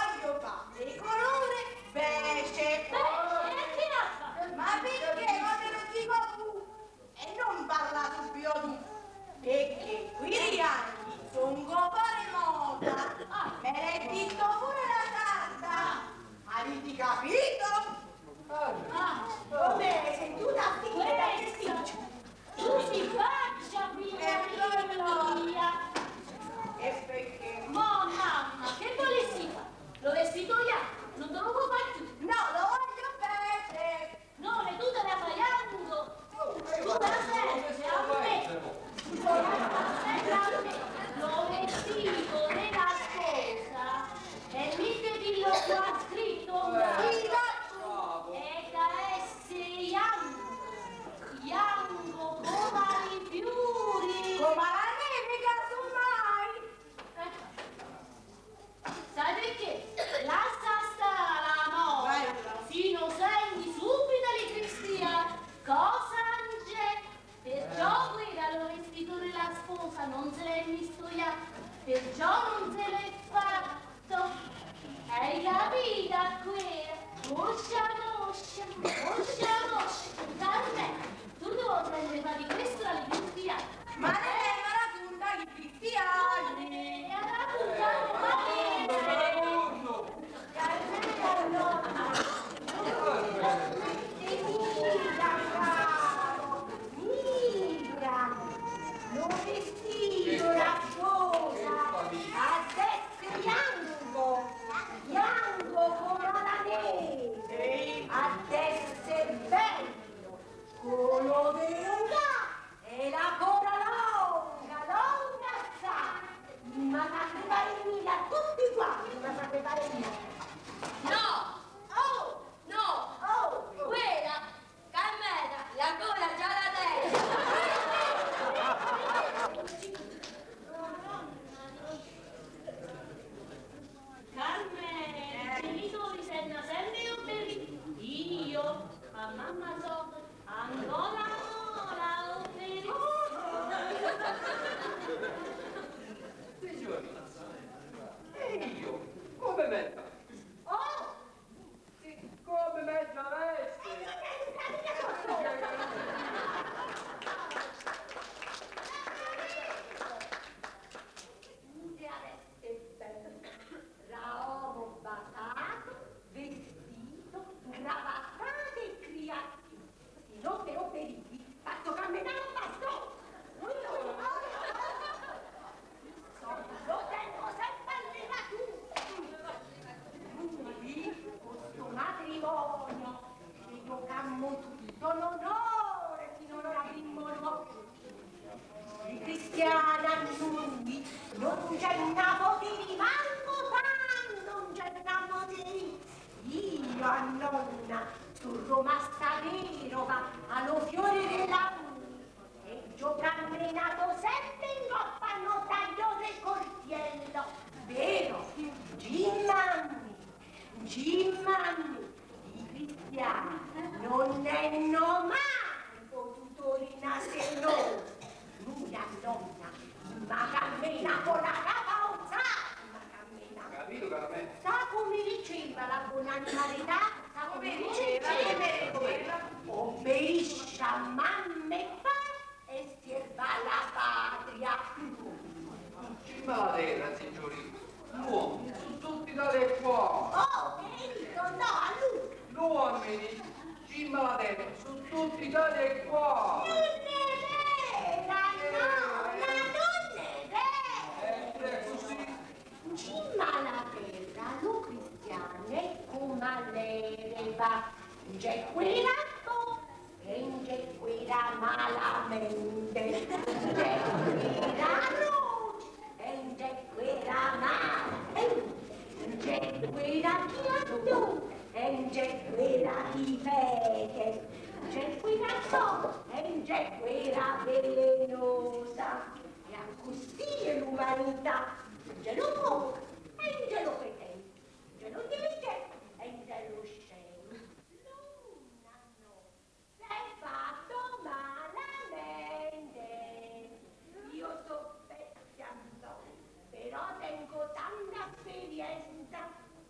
S5: non c'è una poteri, manco pan, non c'è una poteri. Io a nonna, sul Roma Staverova, allo fiore dell'anni, e gio camminato sempre in coppa a notaio del cortiello, vero? Gimmanni, Gimmanni, i cristiani non ne hanno mai potuto rinascere noi. Lui a nonna, ma cammina con la capa alzata, ma cammina.
S9: Capito, Carmen?
S5: Sa come diceva la buona animalità? Sa come diceva? Obbedisce a mamma e papà e stirba la patria.
S9: Ci va la terra, signorina. L'uomo, su tutti dalle qua.
S5: Oh, Benito, no, a lui.
S9: Gli uomini, ci va la terra, su tutti dalle qua.
S5: Non è vera, nonna, non è vera.
S9: È così.
S5: Cima la terra, lo cristiane, come l'ereba, c'è quella po', e c'è quella malamente, c'è quella luce, e c'è quella male, c'è quella chiando, e c'è quella chi fete, c'è quella so, e c'è quella velenosa, e a così è l'umanità. Angelo poco, angelo fedele, angelo diligente, angelo scemo. Nonna, no, sei fatto malamente. Io so vecchia, no, però tengo tanta esperienza.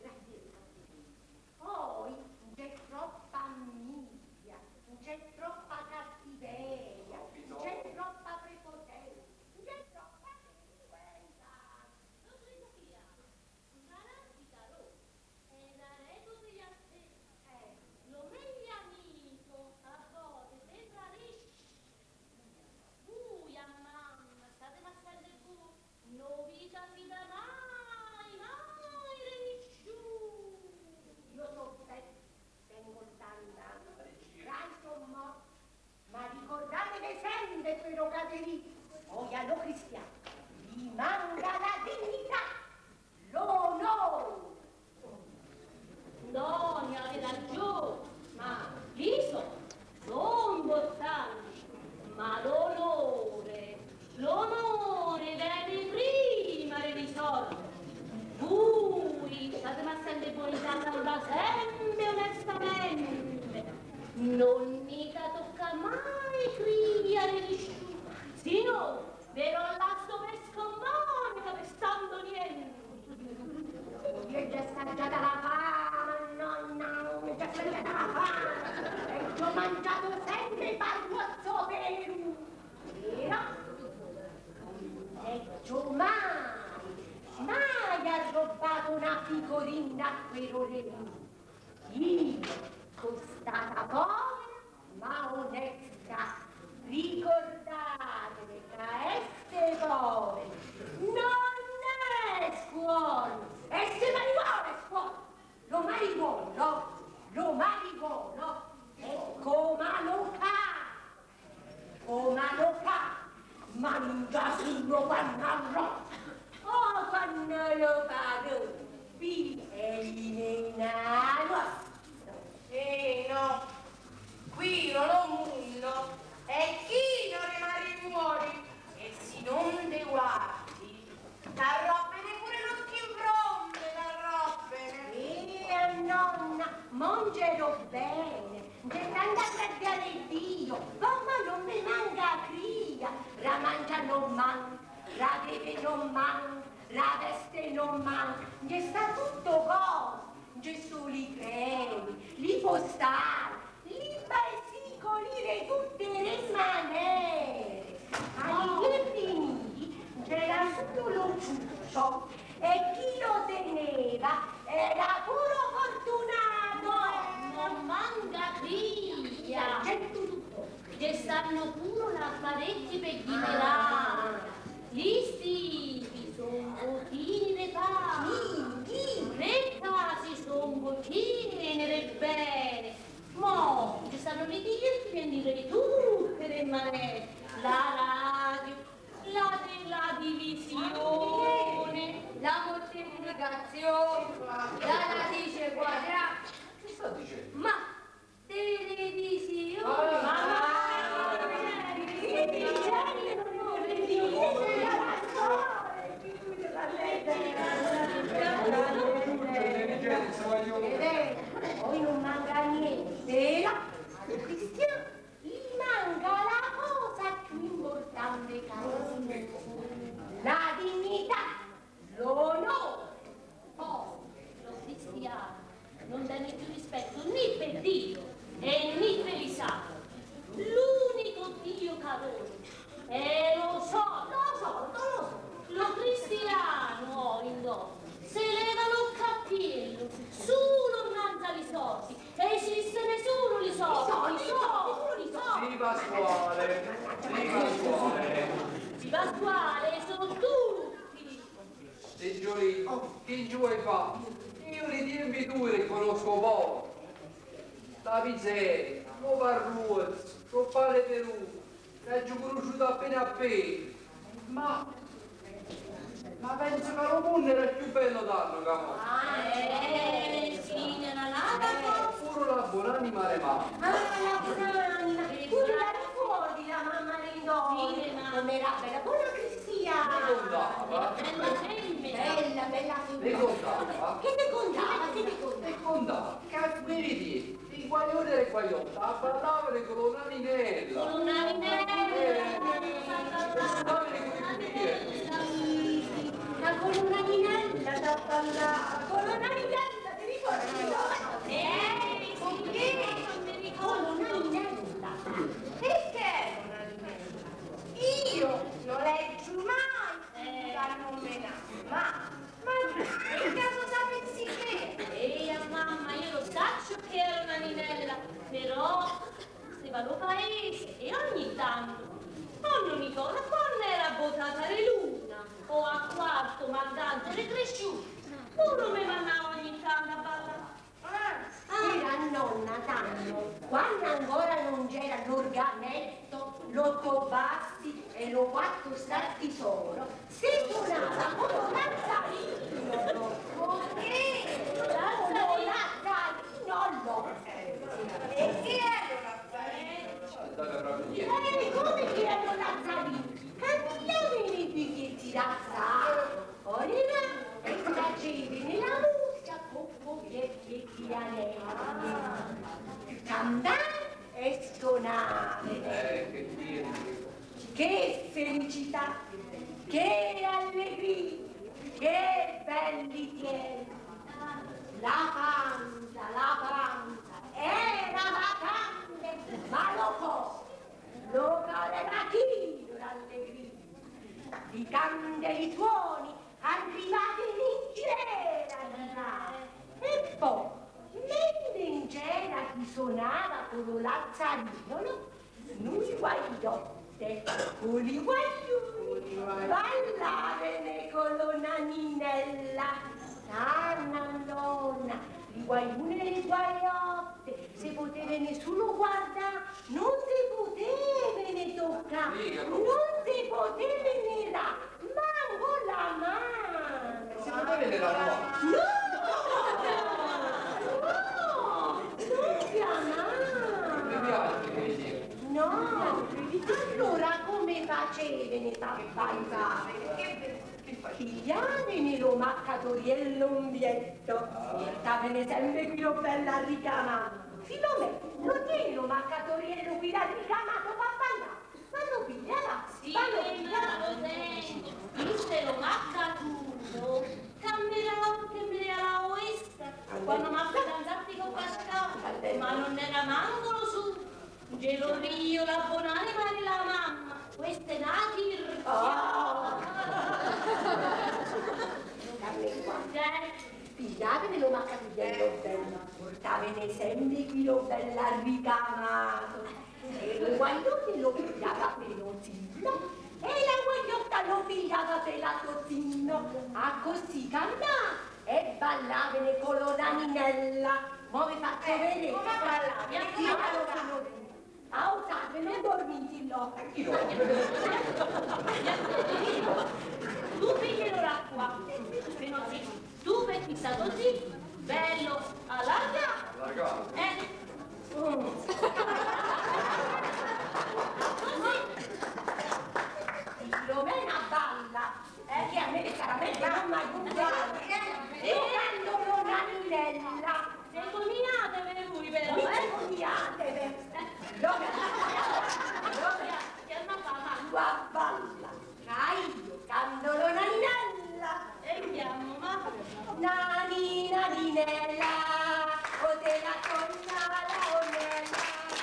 S5: Poi c'è troppa invidia, c'è troppa cattiveria, c'è troppa prepotenza, c'è troppa delinquenza.
S3: Lo meglio amico, a volte sembra liscio. Buia mamma, state passando il bu, non vi capita mai, mai liscio.
S5: Io so te, tengo tanta, ranzo mo, ma ricordatevi sempre però Caterina, poi allo cristiano, vi manca la dignità, l'onore.
S3: No, ne avete ragione, ma viso, non bottaggi, ma l'onore, l'onore viene prima dei soldi. Voi state passando buoni da sempre onestamente, non mica tocca mai criare di sciù, sino vero lasso per scombone per stando niente.
S5: Mi è già assaggiata la fame, nonna, mi è già assaggiata la fame, e ci ho mangiato sempre il parguazzo vero, vero? E ci ho mai, mai ha rubato una pecorina a quell'orolino. Io sono stata povera, ma onesta. Ricordatevi che a essere poveri non è scuola, e se marijuana è scuola, lo marijuana, lo marijuana è come lo ca, come lo ca, mangia solo quando arrotta, o quando lo pago, vi eliminano.
S7: Eh no, qui non lo mundo, e chi non rimane fuori, e se non te guardi, t'arrobbene pure lo schimbronde, t'arrobbene.
S5: Eh, nonna, mangerò bene, c'è tanta grazia di Dio, mamma non mi manca cria, la mangia non manca, la beve non manca, la veste non manca, c'è sta tutto cosa, c'è solo i cremi, li postali, li basicoli di tutte le maniere, ai finiti c'era solo lo ciuccio, e chi lo teneva era puro fortunato.
S3: Non manca cria,
S5: C'è tutto.
S3: che stanno pure l'apparecchi per liberare. Gli stipi sono bottini di pane, le case sono bottine di bene. Mo ci stanno le dirti e dire tutte le manette, la radio, la della divisione.
S6: divulgazione, la radice quadrata.
S9: Che sta dicendo?
S6: Ma televisione,
S9: Ah,
S6: ma
S5: poi non manca niente, Cristiano, gli manca la cosa più importante, caro signore, la dignità, l'onore.
S3: Oh, lo cristiano non dà più rispetto né per Dio e né per i santi. L'unico Dio cadore. E lo so, lo so, non lo so. Lo cristiano, indosso, se levano il cappello, solo innanzi ai soldi. Esistono solo i soldi, i soldi, i soldi.
S9: Sì, Pasquale, sì, Pasquale.
S3: Di Pasquale sono tutti.
S9: E Giulio, che giù hai fatto? Io li tempi tu li conosco poco. La miseria, lo parruozzo, lo pane peruto, l'ho conosciuto appena appena. Ma... Ma penso che lo mondo era più bello d'anno, capo.
S3: Ah, eh, sì, nella nata.
S9: Pure la buona anima le mamma.
S5: Ah, la buona anima, tu te la ricordi la mamma Lindò?
S3: Sì, ma-
S5: Come era bella, buona cristiana.
S9: Le contava,
S3: Bella gente.
S5: Bella, bella
S9: le contava,
S5: Che te contava? Che te contava?
S9: le contava. Vedi, i guaglioni e le guagliotte, a parlavano con una ninella.
S3: Con una
S5: La colonnina da parlare, colonnina, ti ricordi?
S3: Eh,
S5: Con che?
S3: non mi ricordo.
S5: Colonnina. Perché? Io non leggo mai dal nome nato, ma, ma in caso sapessi che?
S3: Ehi, mamma, io lo saccio che era una ninella, però se vado paese e ogni tanto, nonno Nicola, quando era votata le luna, o a quarto mandante le cresciute, uno mi mandava ogni tanto a ballare.
S5: Era nonna Tanno, quando ancora non c'era l'organetto, l'otto bassi e lo quattro stati solo, si suonava come un lazzarino. Che? Lazzarino, lo. E chi era un lazzarino? Eh, come chi era un lazzarino? Cambiavi i biglietti d'azzardo. Ora e facevi nella musica con pochetti anelli. Cantare e suonare.
S9: Eh, che dire.
S5: Che felicità, che allegria, che belli tieni. La panza, la panza, era vacante, ma lo può, lo caleva chino l'allegria. I canti e i suoni arrivati in cera, e poi, mentre in cera chi suonava con lo lazzarino, noi guagliotte, con i guaglioni, ballavano con lo naninella. Nanna, nonna, i guaglioni e le guagliotte, se poteva nessuno guardare, non si poteva ne toccare, non si poteva ne dare, manco la mano.
S9: Si poteva vedere la nuova.
S5: No! No! Non chiamare!
S9: Mi piace che dire.
S5: No! Allora come facevano papà fare? Pigliavano lo maccatoriello un bietto, stavano sempre qui lo bello a ricamare. Filomeno, lo tieni lo maccatoriello qui da ricamato, papà? Ma lo pigliava?
S3: Sì,
S5: Ma lo
S3: ma
S5: pigliava?
S3: lo tengo. Viste lo maccatuto, cambierà cambierà la oesta. Quando mi ha fidanzati con Pascal, ma non era manco lo su. Gelo io, la buonanima della mamma. Queste nati
S5: pigliavano lo maccatoriello bello, portavano sempre qui lo bello ricamato. E lo guaglione lo pigliava per l'ozzino e la guagliotta lo pigliava per la tozzino. A così cantava e ballavano con lo naninella. Mo vi faccio vedere come ballavi. A Ottavio non dormiti là.
S3: Tu piglielo là qua. Tu chissà così, bello, allargato.
S9: Allargato?
S3: Eh. Mm. Così.
S5: Filomena balla, eh, che a me le caramelle non mi aiutano, eh? Io canto l'onaninella.
S3: Vergognatevi voi però,
S5: Mi
S3: eh?
S5: vergognatevi. L'onaninella.
S3: Che non fa male.
S5: Qua balla, ah, io canto l'onaninella.
S3: E andiamo, ma...
S5: Nani, naninella, o te la torna la onella.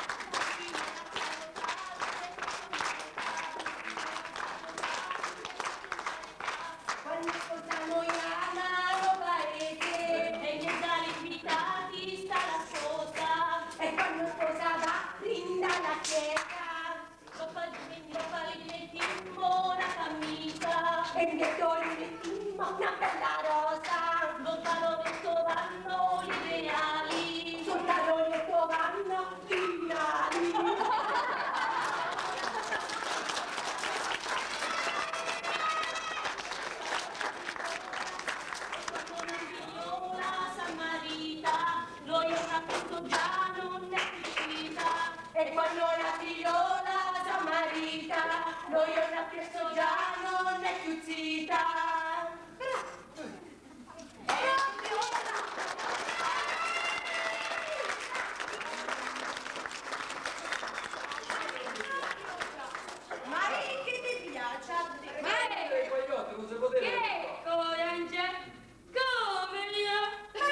S5: Quando sposiamo in amaro paese,
S3: E gli sali invitati sta la sposa.
S5: e quando sposava brinda la chiesa,
S3: Lo fa lo fa li metti in buona camicia.
S5: e mi mettimmo una bella rosa,
S3: Lo taroletto vanno gli ideali.
S5: sul taroletto vanno finali.
S3: La Samarita, lo io capisco già non è uscita.
S5: E quando la figliola s'ammarita, noi una preso già non è più zita. Ma che ti piace a te?
S3: Ma
S9: E poi gli altri non si poteva.
S3: che coraggio? Come io?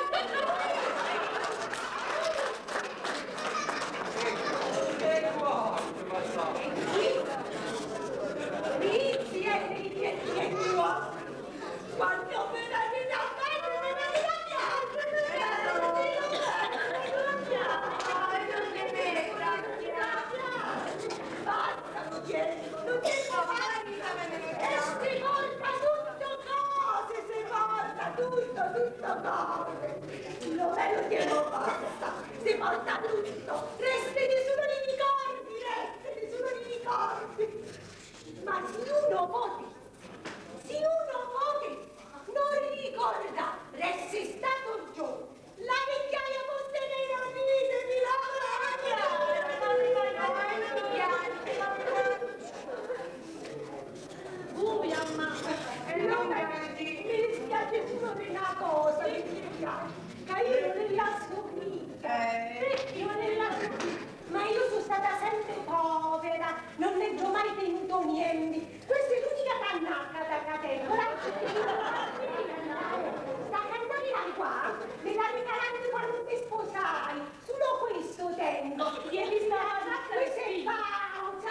S9: E qua, che passava?
S5: Vizi e vizi e vizi qua. Quando me la mi da bene, me la mi da basta, non c'è, non c'è e si porta tutto cose, si porta tutto, tutto cose. Lo vero che non basta, si porta tutto, restano solo i ricordi, restano solo i ricordi. Ma se uno voti, se uno voti, non ricorda, resti stato giù, la vecchiaia posta nei rapiti, mi
S3: Buia, mamma.
S5: e non mi dispiace solo di una cosa, mi dispiace, che io non ne la subita, io non la subita, ma io sono stata sempre povera, non ne ho mai tenuto niente, questa è l'unica cannacca da catena, sta cannacca qua, me la regalate quando ti sposai, solo questo tengo, ieri stata, questa è pausa,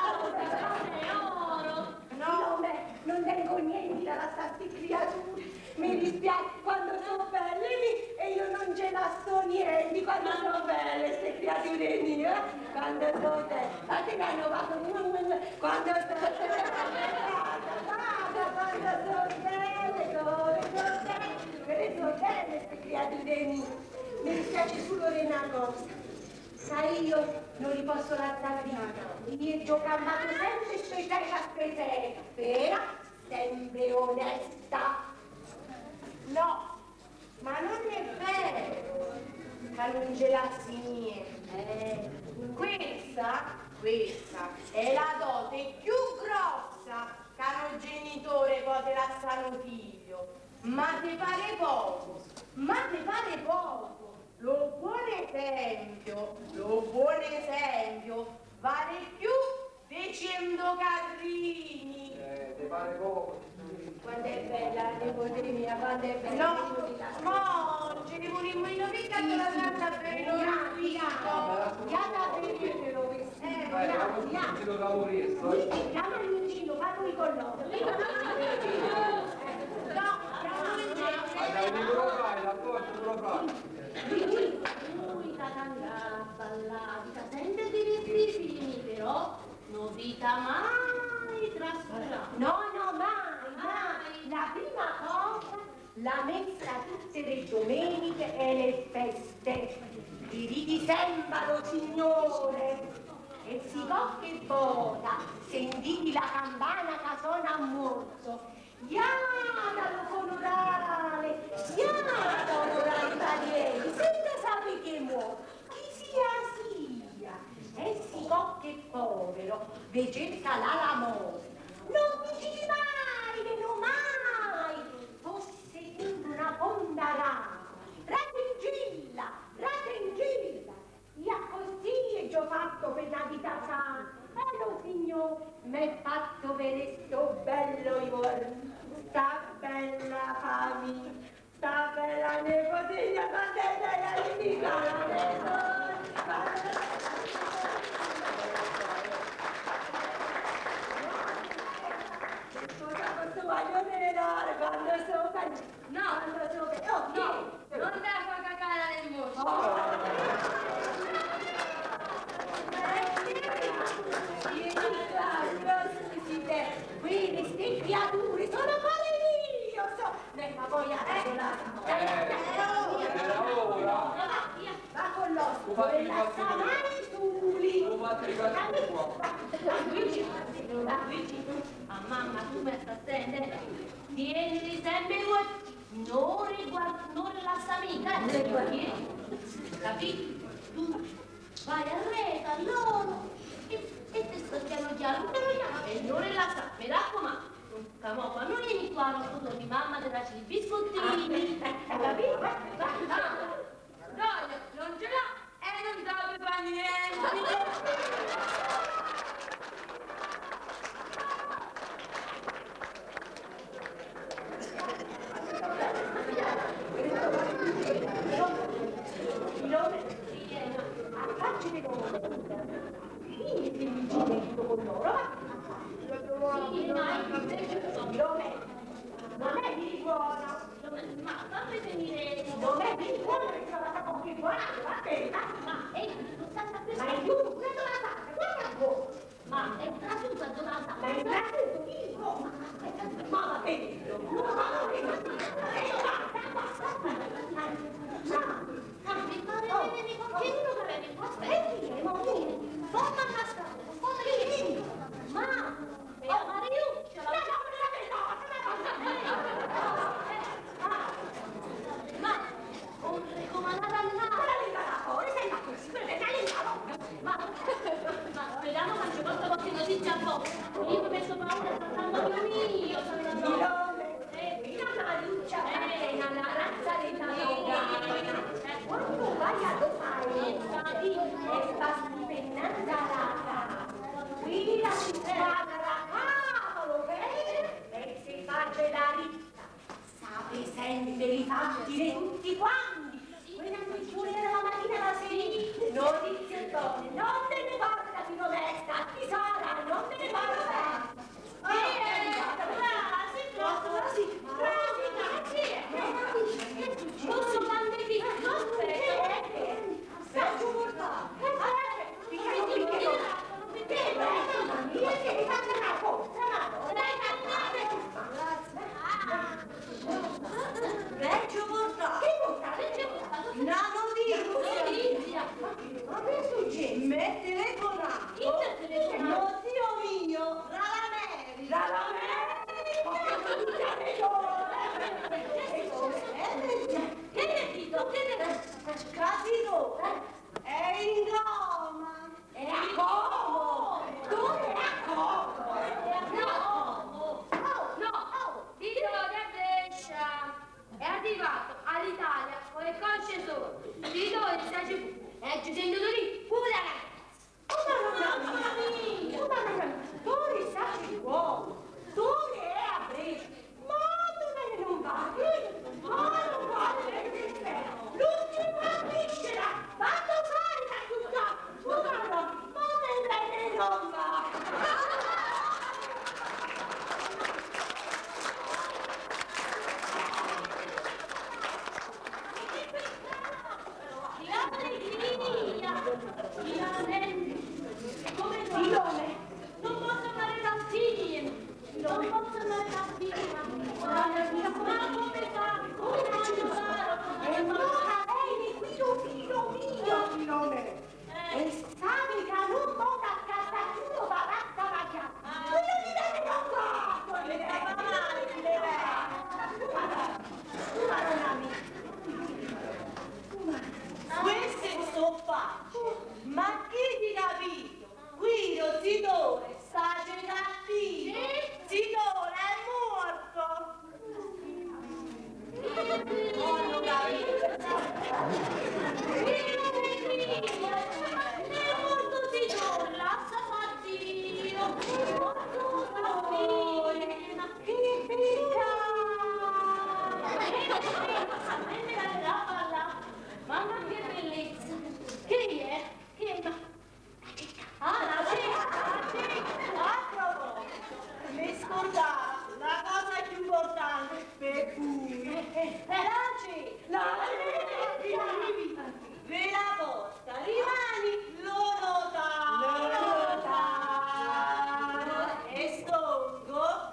S3: oro.
S5: no, beh, non tengo niente da queste creature, mi dispiace quando sono belle lì e io non ce la sto niente, quando sono belle queste creature mie, quando sono belle, ma te ne hanno fatto quando sono belle, quando sono belle, come sono belle, quelle sono belle queste creature mie, mi dispiace solo di una cosa. Sai, io non li posso lasciare via. Io ho cambiato sempre speciale la spesera, vera, sempre onesta. No, ma non è vero che non gelassi niente. Eh, questa, questa è la dote più grossa che un genitore può lasciare un figlio. Ma ti pare poco, ma ti pare poco. Lo buon esempio, lo buon esempio vale più dei cento carrini.
S9: Eh, ti pare poco?
S5: Quando è bella la nipote mia, quando è bella. No, no, ce ne volevo io piccato la carta per il novito. Chiama per il novito. Eh,
S9: Dai, vamos tutti da lavorare, sto.
S5: chiama il vicino, vado di colloquio. No, chiama il
S9: Dai, dai,
S5: vicino.
S9: non lo fai, la porta non lo fai.
S3: Lui, lui da cantare, ballare, da sempre direttissimi, però non vita mai trascurata.
S5: No, no, mai, mai. La prima cosa, la messa tutte le domeniche e le feste. Ti ridi sembra, signore. E si va che vota, sentiti la campana che suona a morso. Iada lo colorale, iada Nami, sta bella nipotina, quando è bella l'Italia. Questo voglio vedere quando sono caduta.
S6: No,
S5: Quando sono caduta.
S6: no, non te la fa cacare nel mondo.
S5: Qui questi creature sono come io, so. Ne ma poi adesso la
S9: Era ora.
S5: va con l'ospite della Samani Suli.
S9: Non va a tricare qua.
S3: Ah, mamma, tu mi stai attendendo? Tienili sempre qua. Non riguarda, non rilassami, eh? Capito? Tu vai a rete, a loro. E, e te sto piano piano, piano piano. E non rilassare, mi raccomando. Camo, quando vieni qua, non tu di mamma te lasci i biscottini. Capito?
S6: Doglio, non ce l'ha e non dove fa niente.
S5: Facci con loro, va?
S3: Sì, ma
S5: non è di buono.
S3: ma fammi venire.
S5: Non è di buono, è stata con più buona, va bene,
S3: Ma è tutta
S5: ma
S3: questa.
S5: è tu, questo la sa, guarda un po'.
S3: Ma è trasuta donata.
S5: Ma è stato vivo, ma va bene, non va
S3: Mi pare che mi contiene un breve, aspetti, ma vieni, forma una strada, forma vieni. Ma, e a Mariuccia, la ma, un racomanato al naso. Ma, ma, speriamo che ci possa qualche notizia a poco. Io mi ho messo paura soltanto mio mio, sono andato.
S5: Quando vai a domani e passi pennata qui la città cavolo e si faccia la ritta sapete sempre i fatti di tutti quanti quella piccione della mattina alla sera notizie donne non te ne parla di Modesta di Sara non te ne parla
S3: Posso fare di
S5: Vecchio portato! Che portato? La notizia! Ma che succede? Mi telefonato! Lo zio mio, Ralameri! Ralameri! Ma che succede?
S3: Che ne dico? Che ne
S5: Capito? È in Roma! È a Como! Dove è a Como?
S6: No, no, Tito da Brescia è arrivato all'Italia con le cosce solo. Tito di Sagifu e ci sento lì pure ragazzi.
S5: Mamma mia! Mamma mia! Dove stai uomo? Dove è a Brescia? Ma dove non va? Ma non va! Non ci capisce! Quando fai la tutta? Guarda! Ma ne vede non va!
S3: Come Filone? Non posso fare la figlia! Non posso fare la figlia! Ma come fa? Come voglio fare?
S5: E allora lei qui lo filo mio, Filone! E sai che non potrà cascato va basta la chiave! Quello di deve non fa! Le fa male, ti deve! Tu ma non ami! Queste sono facce! Ma chi ti capito? Qui lo zitore sta cattivo! Zitore è morto! Non lo capito!
S3: È molto Tito, lascia far Dio! Molto Dio!
S5: Che peccato!
S3: E me la dà palla. Mamma che bellezza. Chi è? Chi è? Ma... Ah, la cicca, la cicca.
S5: A proposito, mi scordavo la cosa più importante per cui eh, la cicca, ve la porta, rimani, lo notaro, lo notaro, e stongo,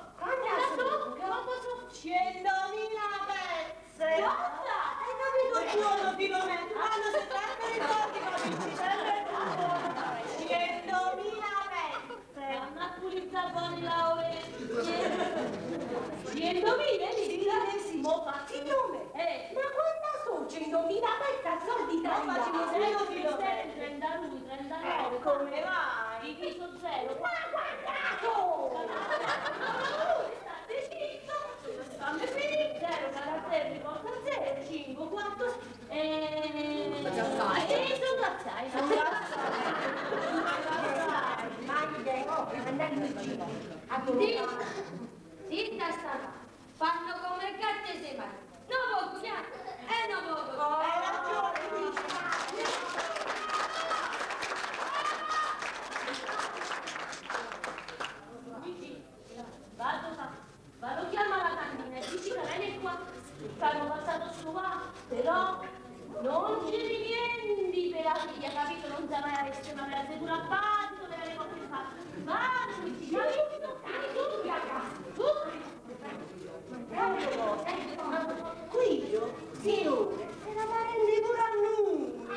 S5: centomila pezze.
S3: Guarda,
S5: Hai capito buono Filomeno? Quando si tratta di soldi, capisci sempre tutto. centomila pezze.
S3: Vanno a pulire buoni laureati.
S5: centomila di milesimo fatti nome.
S3: Eh,
S5: Ma quanto sono centomila pezze a soldi
S3: no, facciamo
S5: italiani?
S3: zero più zero, trentadue, trentanove.
S5: Eh, come vai?
S3: Diviso zero.
S5: Ma guardato!
S3: State zitto. Fammi finire. zero, quarantasei, riporta zero, cinque, quattro, e... E sono gazzai. Sono
S6: Zitta sta, fanno come gatte e se mai. Non poco, e non poco.
S5: Hai ragione,
S3: Dici, vado, vado, chiama la cantina e dici che lei è qua, che hanno passato su qua, però non ci rivieni per la figlia, capito? Non sa mai avesse ma me la sei pure a fatto, me le cose fatte. Vado, dici, capito? Tu, tu,
S5: qui io, signore, se la parente pure a noi.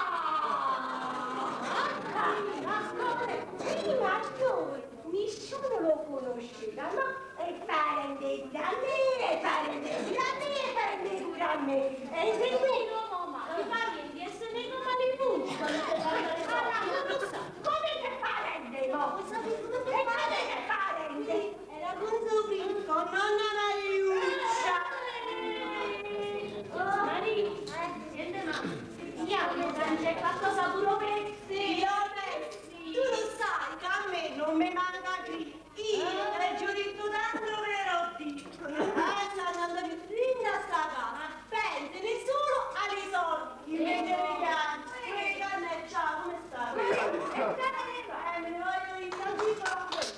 S5: Ma noi, nessuno lo conosceva, no? E parente da me, e parente da me, e parente pure a me. E se qui
S3: no, mamma, i parenti e se ne come li punti quando ti parlare non lo sa.
S5: come che parente, mo? E come che parente? Era con suo figlio, con nonna Mariuccia.
S3: Maria, niente mamma, andiamo, c'è qualcosa pure per te.
S5: Io Messi, tu lo sai che a me non mi manca qui. Io e giuritto tanto verotti. Stanno andando in sta casa. Pensano solo ai soldi. Invece mi piace. Che canne, ciao, come stai? Eh, me ne voglio in tanti.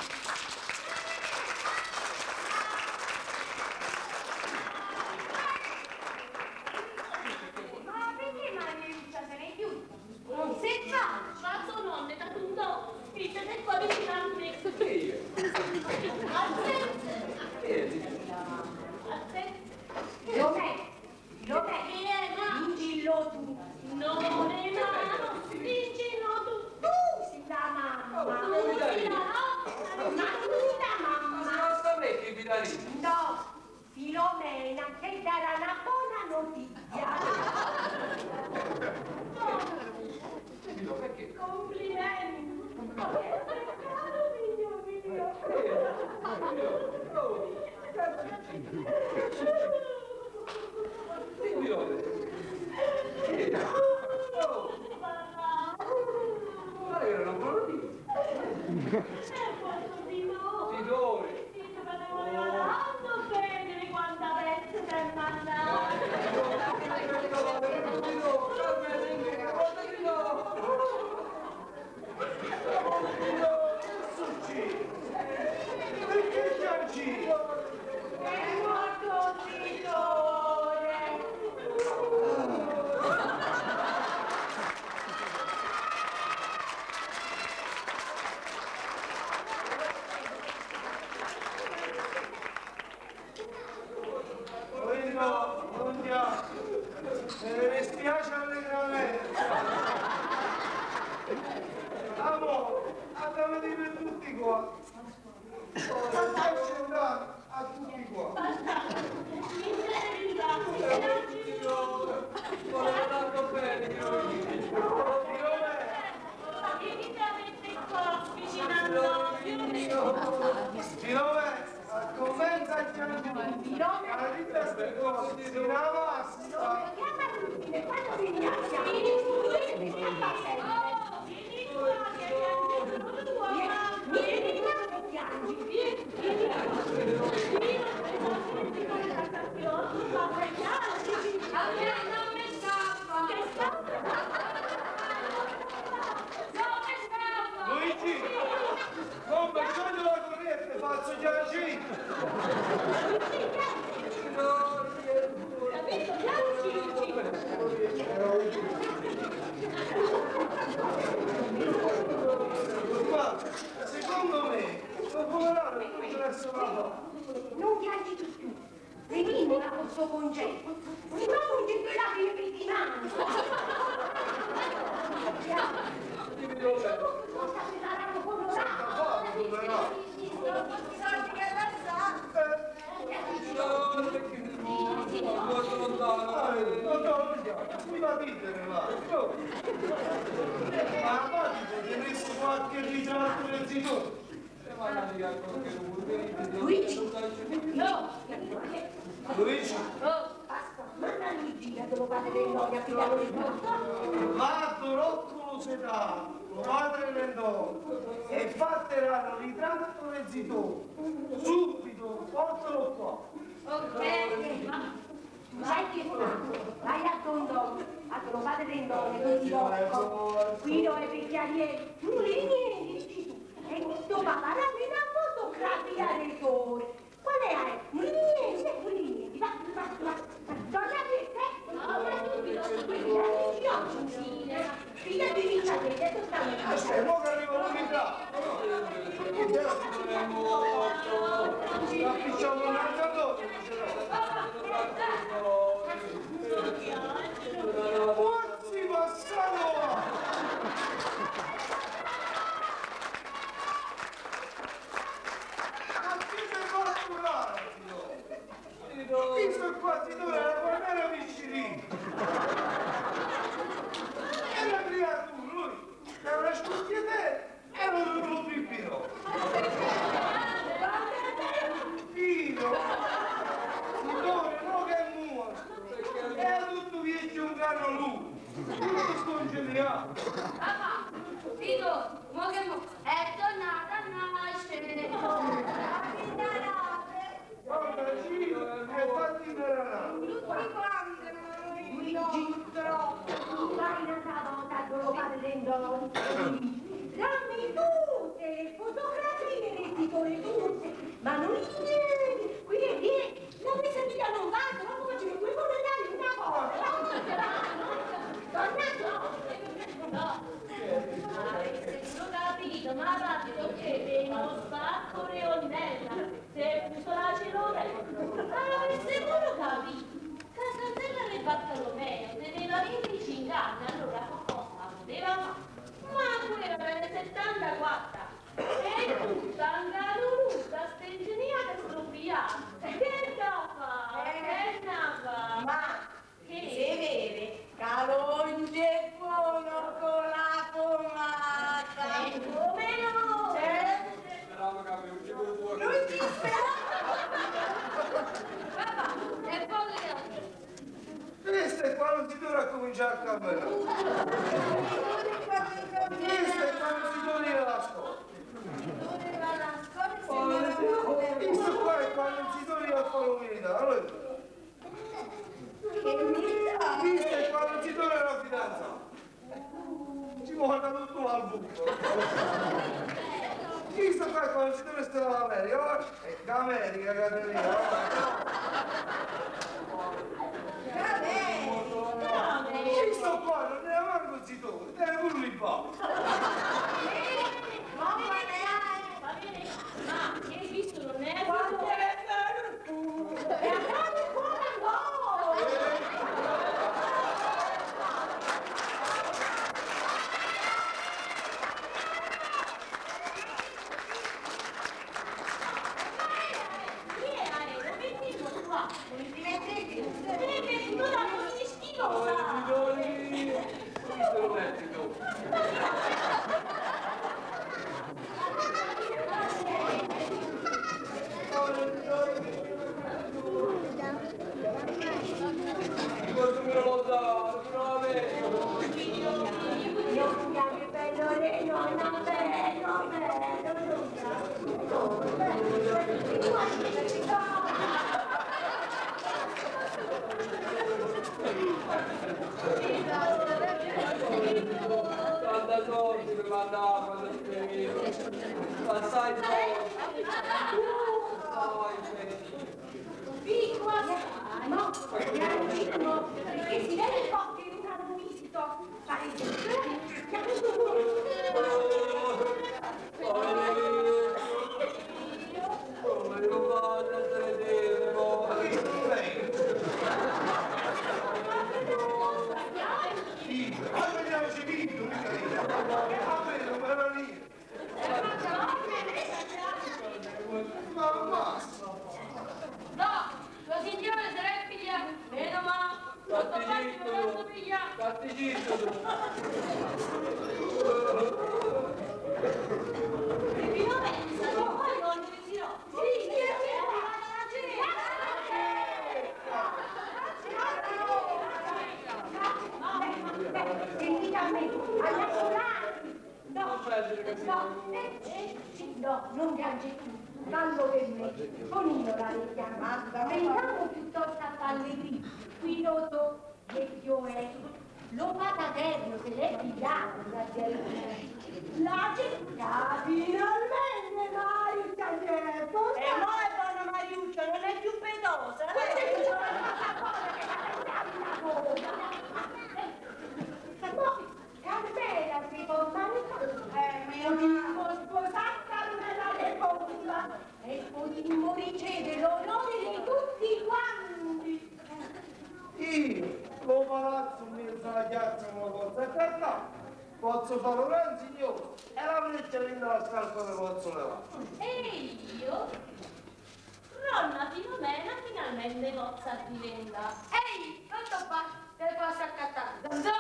S5: Ma perché Mariuccia se ne chiude? Non si fa.
S3: Ma tuo nonno è dato un dono, figlio del cuore di tanto.
S5: Dov'è? Dov'è? Digilo tu.
S3: Non è mano, dicilo tu.
S5: Tu sei la mamma.
S3: Tu sei la
S5: Ma
S3: nonna.
S5: tu la mamma.
S9: Ma sta metti Filarino?
S5: No, Filomena che darà una buona notizia.
S9: Filo, perché?
S5: Complimenti. Che peccato, figlio mio.
S9: Ma io non me lo dico. Ti dove?
S2: Perché piangi?
S5: È morto Titore.
S2: Poi no, non piangi. Me ne dispiace allegramente. Amo, andiamo per tutti qua. Ora stai scendendo a tutti qua.
S9: Volevo tanto bene,
S2: Filomena, commenta il piano.
S5: Filomena.
S2: La vita sta cosa, si una massa.
S5: Chiama tutti, e quando ringrazia. Vieni qua che piangi.
S3: Vieni, vieni. Vieni,
S6: non mi scappa! Che scappa? Non mi scappa!
S2: Luigi! Non mi sciogli la corrente, faccio Giacinto!
S6: Capito? Giacinto!
S2: Ma secondo me, lo poverano non è solo
S5: Non piangi più. Venimo da questo congetto. Non di quella che mi dimanda. Cosa mi daranno colorato? I soldi che la sa.
S2: Mi va a dire, va. Ma va, ti hai messo qualche ritratto nel zitone?
S5: Luigi?
S6: No!
S2: Luigi?
S6: Oh!
S5: Manda Luigi, che lo padre dell'Oia, piglialo di tutto.
S2: Matto Roccolo Sedato, lo padre Rendò, e fatteranno ritratto nel zitone. Subito, portalo qua.
S6: Ok! Ma...
S5: Sai che fatto? Vai a Tondò, a tuo padre dell'Oia, non ti do. Qui dove picchiarieri, tu lì niente, dici tu. E questo papà la prima fotografia del cuore. Qual è? Niente, qui niente. Va, va, va. Donna che sei?
S6: No, ma subito, subito!
S5: Figlia di Ricciardo, detto sta
S2: E mo che arriva l'unità. Appicciamo un alzatore. Quanti passano? Ma chi mi fa curare? Visto qua si doveva guardare vicini. Era creatura, lui. È una scuschietera. E non lo pipino. Pino. Signore, no che è mostro. Era tutto viecchio un cano lui. Tutto scongeliato.
S6: Papà, Tito, mo che mo... È tornata a nascere!
S2: Guarda, Cino, è fatti per la
S5: Tutti quanti, Luigi, troppo. Vai un'altra volta a tuo padre dell'Oia. Dammi tutte le fotografie del titolo, tutte. Ma non niente. Qui è niente. Non mi sentite non vado, ma come ci vuoi darmi una cosa?
S6: No! Avete solo capito, ma rapido che vengo spacco reonnella! Se puso la celora, avete solo capito! Casatella del Bartolomeo teneva venticinque anni, allora cosa poteva fare? Ma quella per le settantaquattro! E tutta angaloluta, stengeniata e stropiata! Che da fa? Che da fa?
S5: Ma
S6: Che?
S5: si vede calonge buono con la pomata.
S6: E come no?
S9: Speravo che avevi un po' di
S5: Non ci
S6: Papà, e poi che altro?
S2: Questo è quando si dovrà cominciare a camminare. Questo è quando si deve dire la scuola. Questo qua è quando si deve dire a fare l'unità. Allora, questo è quando si deve la fidanzata. Ci guarda tutto al buco. Questo qua è quando si deve stare all'America. È l'America che è lì. Questo qua non è manco zitone, deve pure lì fa.
S6: Va bene, ma che hai visto non è
S5: Quando è vero? E andate qua
S6: Chi è aereo? Mettilo qua.
S5: Non ti mettete?
S6: Deve venire da ministero.
S9: Questo lo metti tu. Questo me lo dà, veramente.
S5: Non chiami bello le nonna, bello, bello, non chiami.
S9: soldi per mandare quando scrivevo. Assai soldi.
S5: Picco assai, no? Grandissimo, perché si vede un po' che non hanno visto fare
S9: come lo vado a vedere, poi?
S2: Poi vediamoci vinto, mica a me non me lo dire. Mamma!
S6: No, tua signora se l'è piglia, meno male. Sotto parte me l'ho piglia.
S9: Fatti zitto tu.
S3: E Vinomenza, non puoi condivisirò.
S5: Sì, sì, è arrivata la gente! Sentite a me, all'assolati! No, no, eh, eh, sì, no, non piange tu. Fallo per me, Tonino la richiama. Veniamo piuttosto a Pallegrini, qui noto vecchio è. Lo paterno se l'è pigliato, la gente. La città, finalmente Mariuccia c'è.
S7: E mo è buona Mariuccia, non è più pedosa.
S5: Questa è tutta una cosa che la pensavi una cosa. No, Carmela si può mangiare. Eh, mio Dio, sposata Carmela le bomba. E potremmo ricevere l'onore di tutti quanti.
S2: Io, lo palazzo in mezzo alla piazza non lo posso accattare. Posso fare un gran signore e la freccia dentro la scarpa me posso levare.
S3: E io, nonna Filomena, finalmente pozza diventa.
S6: Ehi, pronto qua, te posso accattare.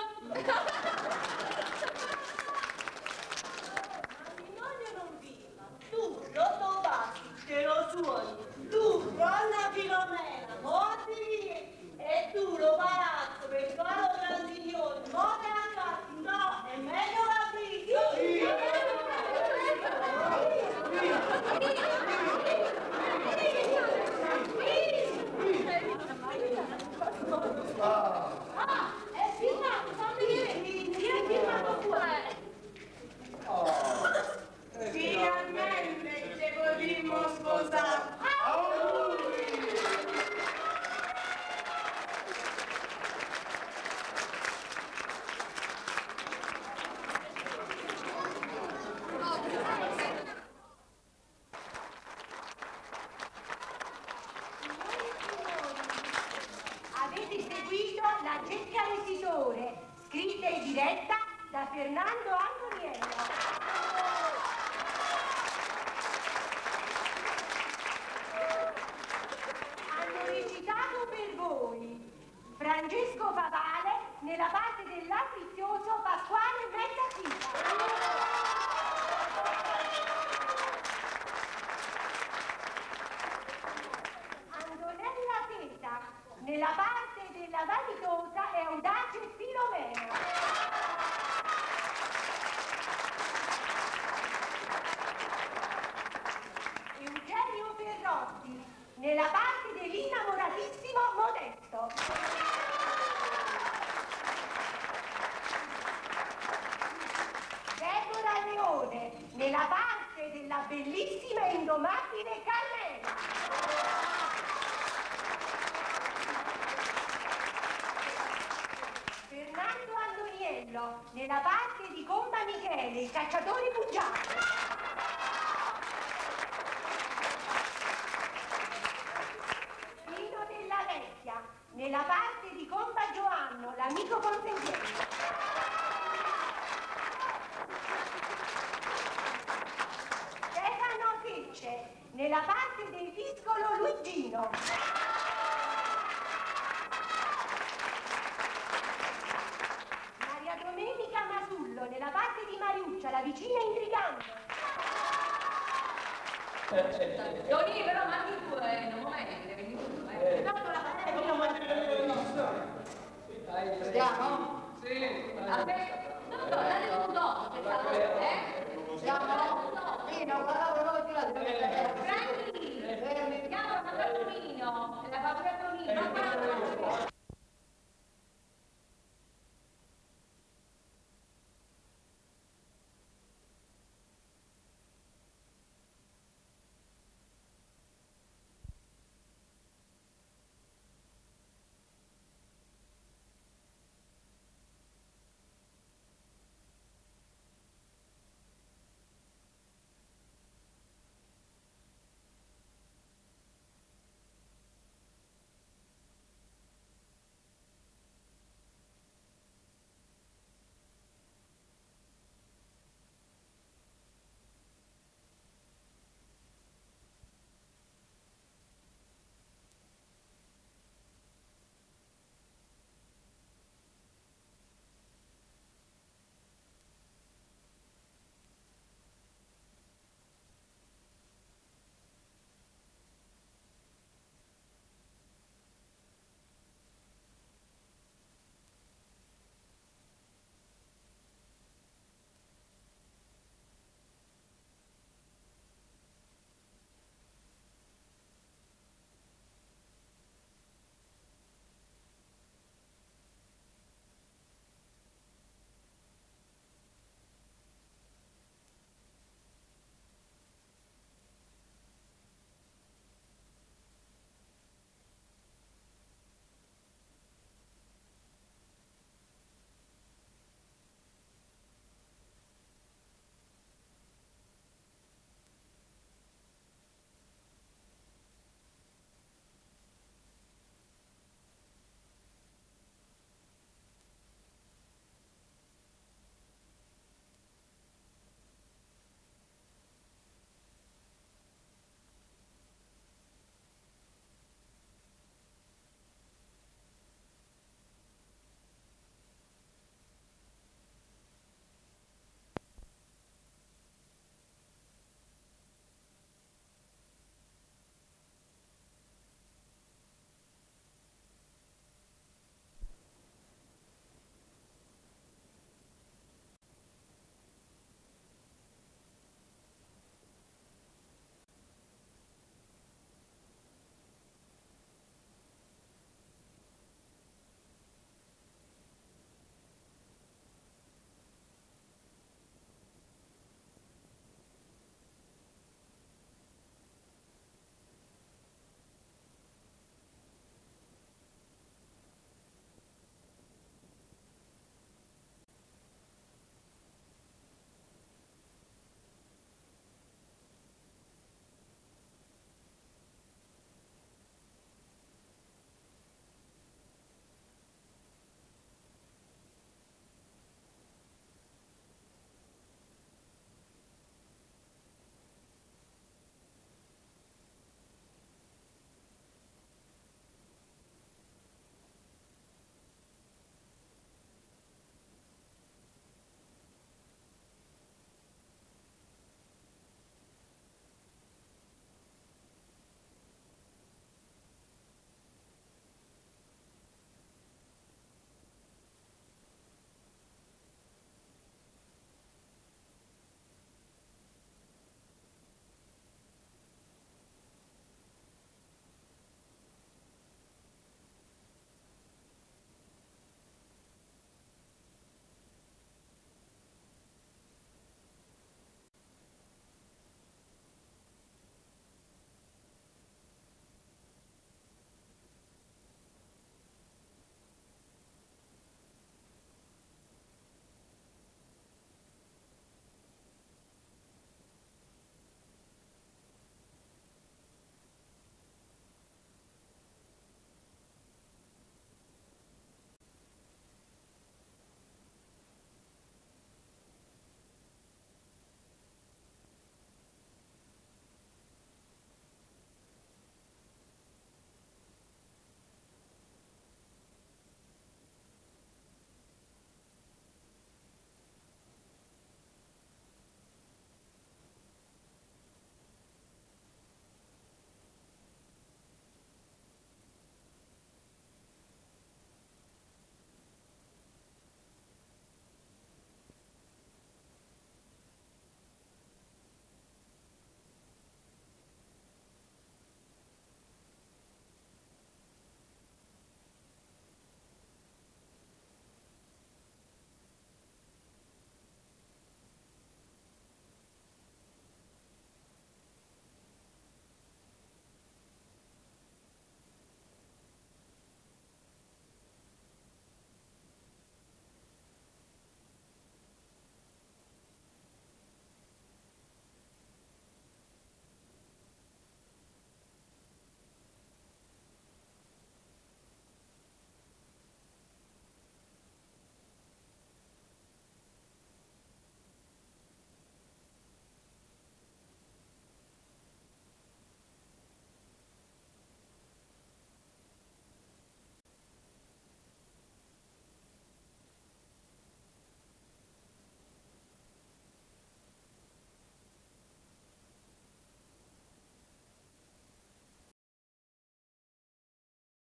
S7: Matrimonio non viva. Tu, Rotto Bassi, te lo suoni. Tu, nonna Filomena, morti via. E tu, lo palazzo, per fare lo gran signore, morte a casa. No, è meglio la vita.
S2: Ah,
S5: Ah, è firmato, fammi vedere. Chi è firmato fuori?
S7: Finalmente ci potremmo sposare.
S5: Avete seguito La Cecca Resitore, scritta e diretta da Fernando Antoniello. Hanno recitato per voi Francesco Papale nella parte dell'ambizioso Pasquale Mezzafica. Antonella Teta nella parte della vanitosa e audace Filomena. Eugenio Ferrotti nella parte dell'innamoratissimo Modesto. Deborah Leone nella parte della bellissima e indomabile Carmela. Fernando Antoniello nella parte di Comba Michele, il cacciatore bugiardo. Pino della Vecchia nella parte di Comba Giovanno, l'amico consentiero. Stefano Secce nella parte del piscolo Luigino. Maria Domenica Masullo nella parte di Mariuccia, la vicina intrigante.
S6: Doni, però manchi tu, eh, non momento, quindi tu, eh.
S5: Tanto la
S6: Andiamo?
S9: Sì.
S6: Aspetta, no, no, date un dono, per favore, eh? Andiamo?
S4: Pino, guardavo noi più là.
S6: Franchi, andiamo a Tonino, nella paura Tonino,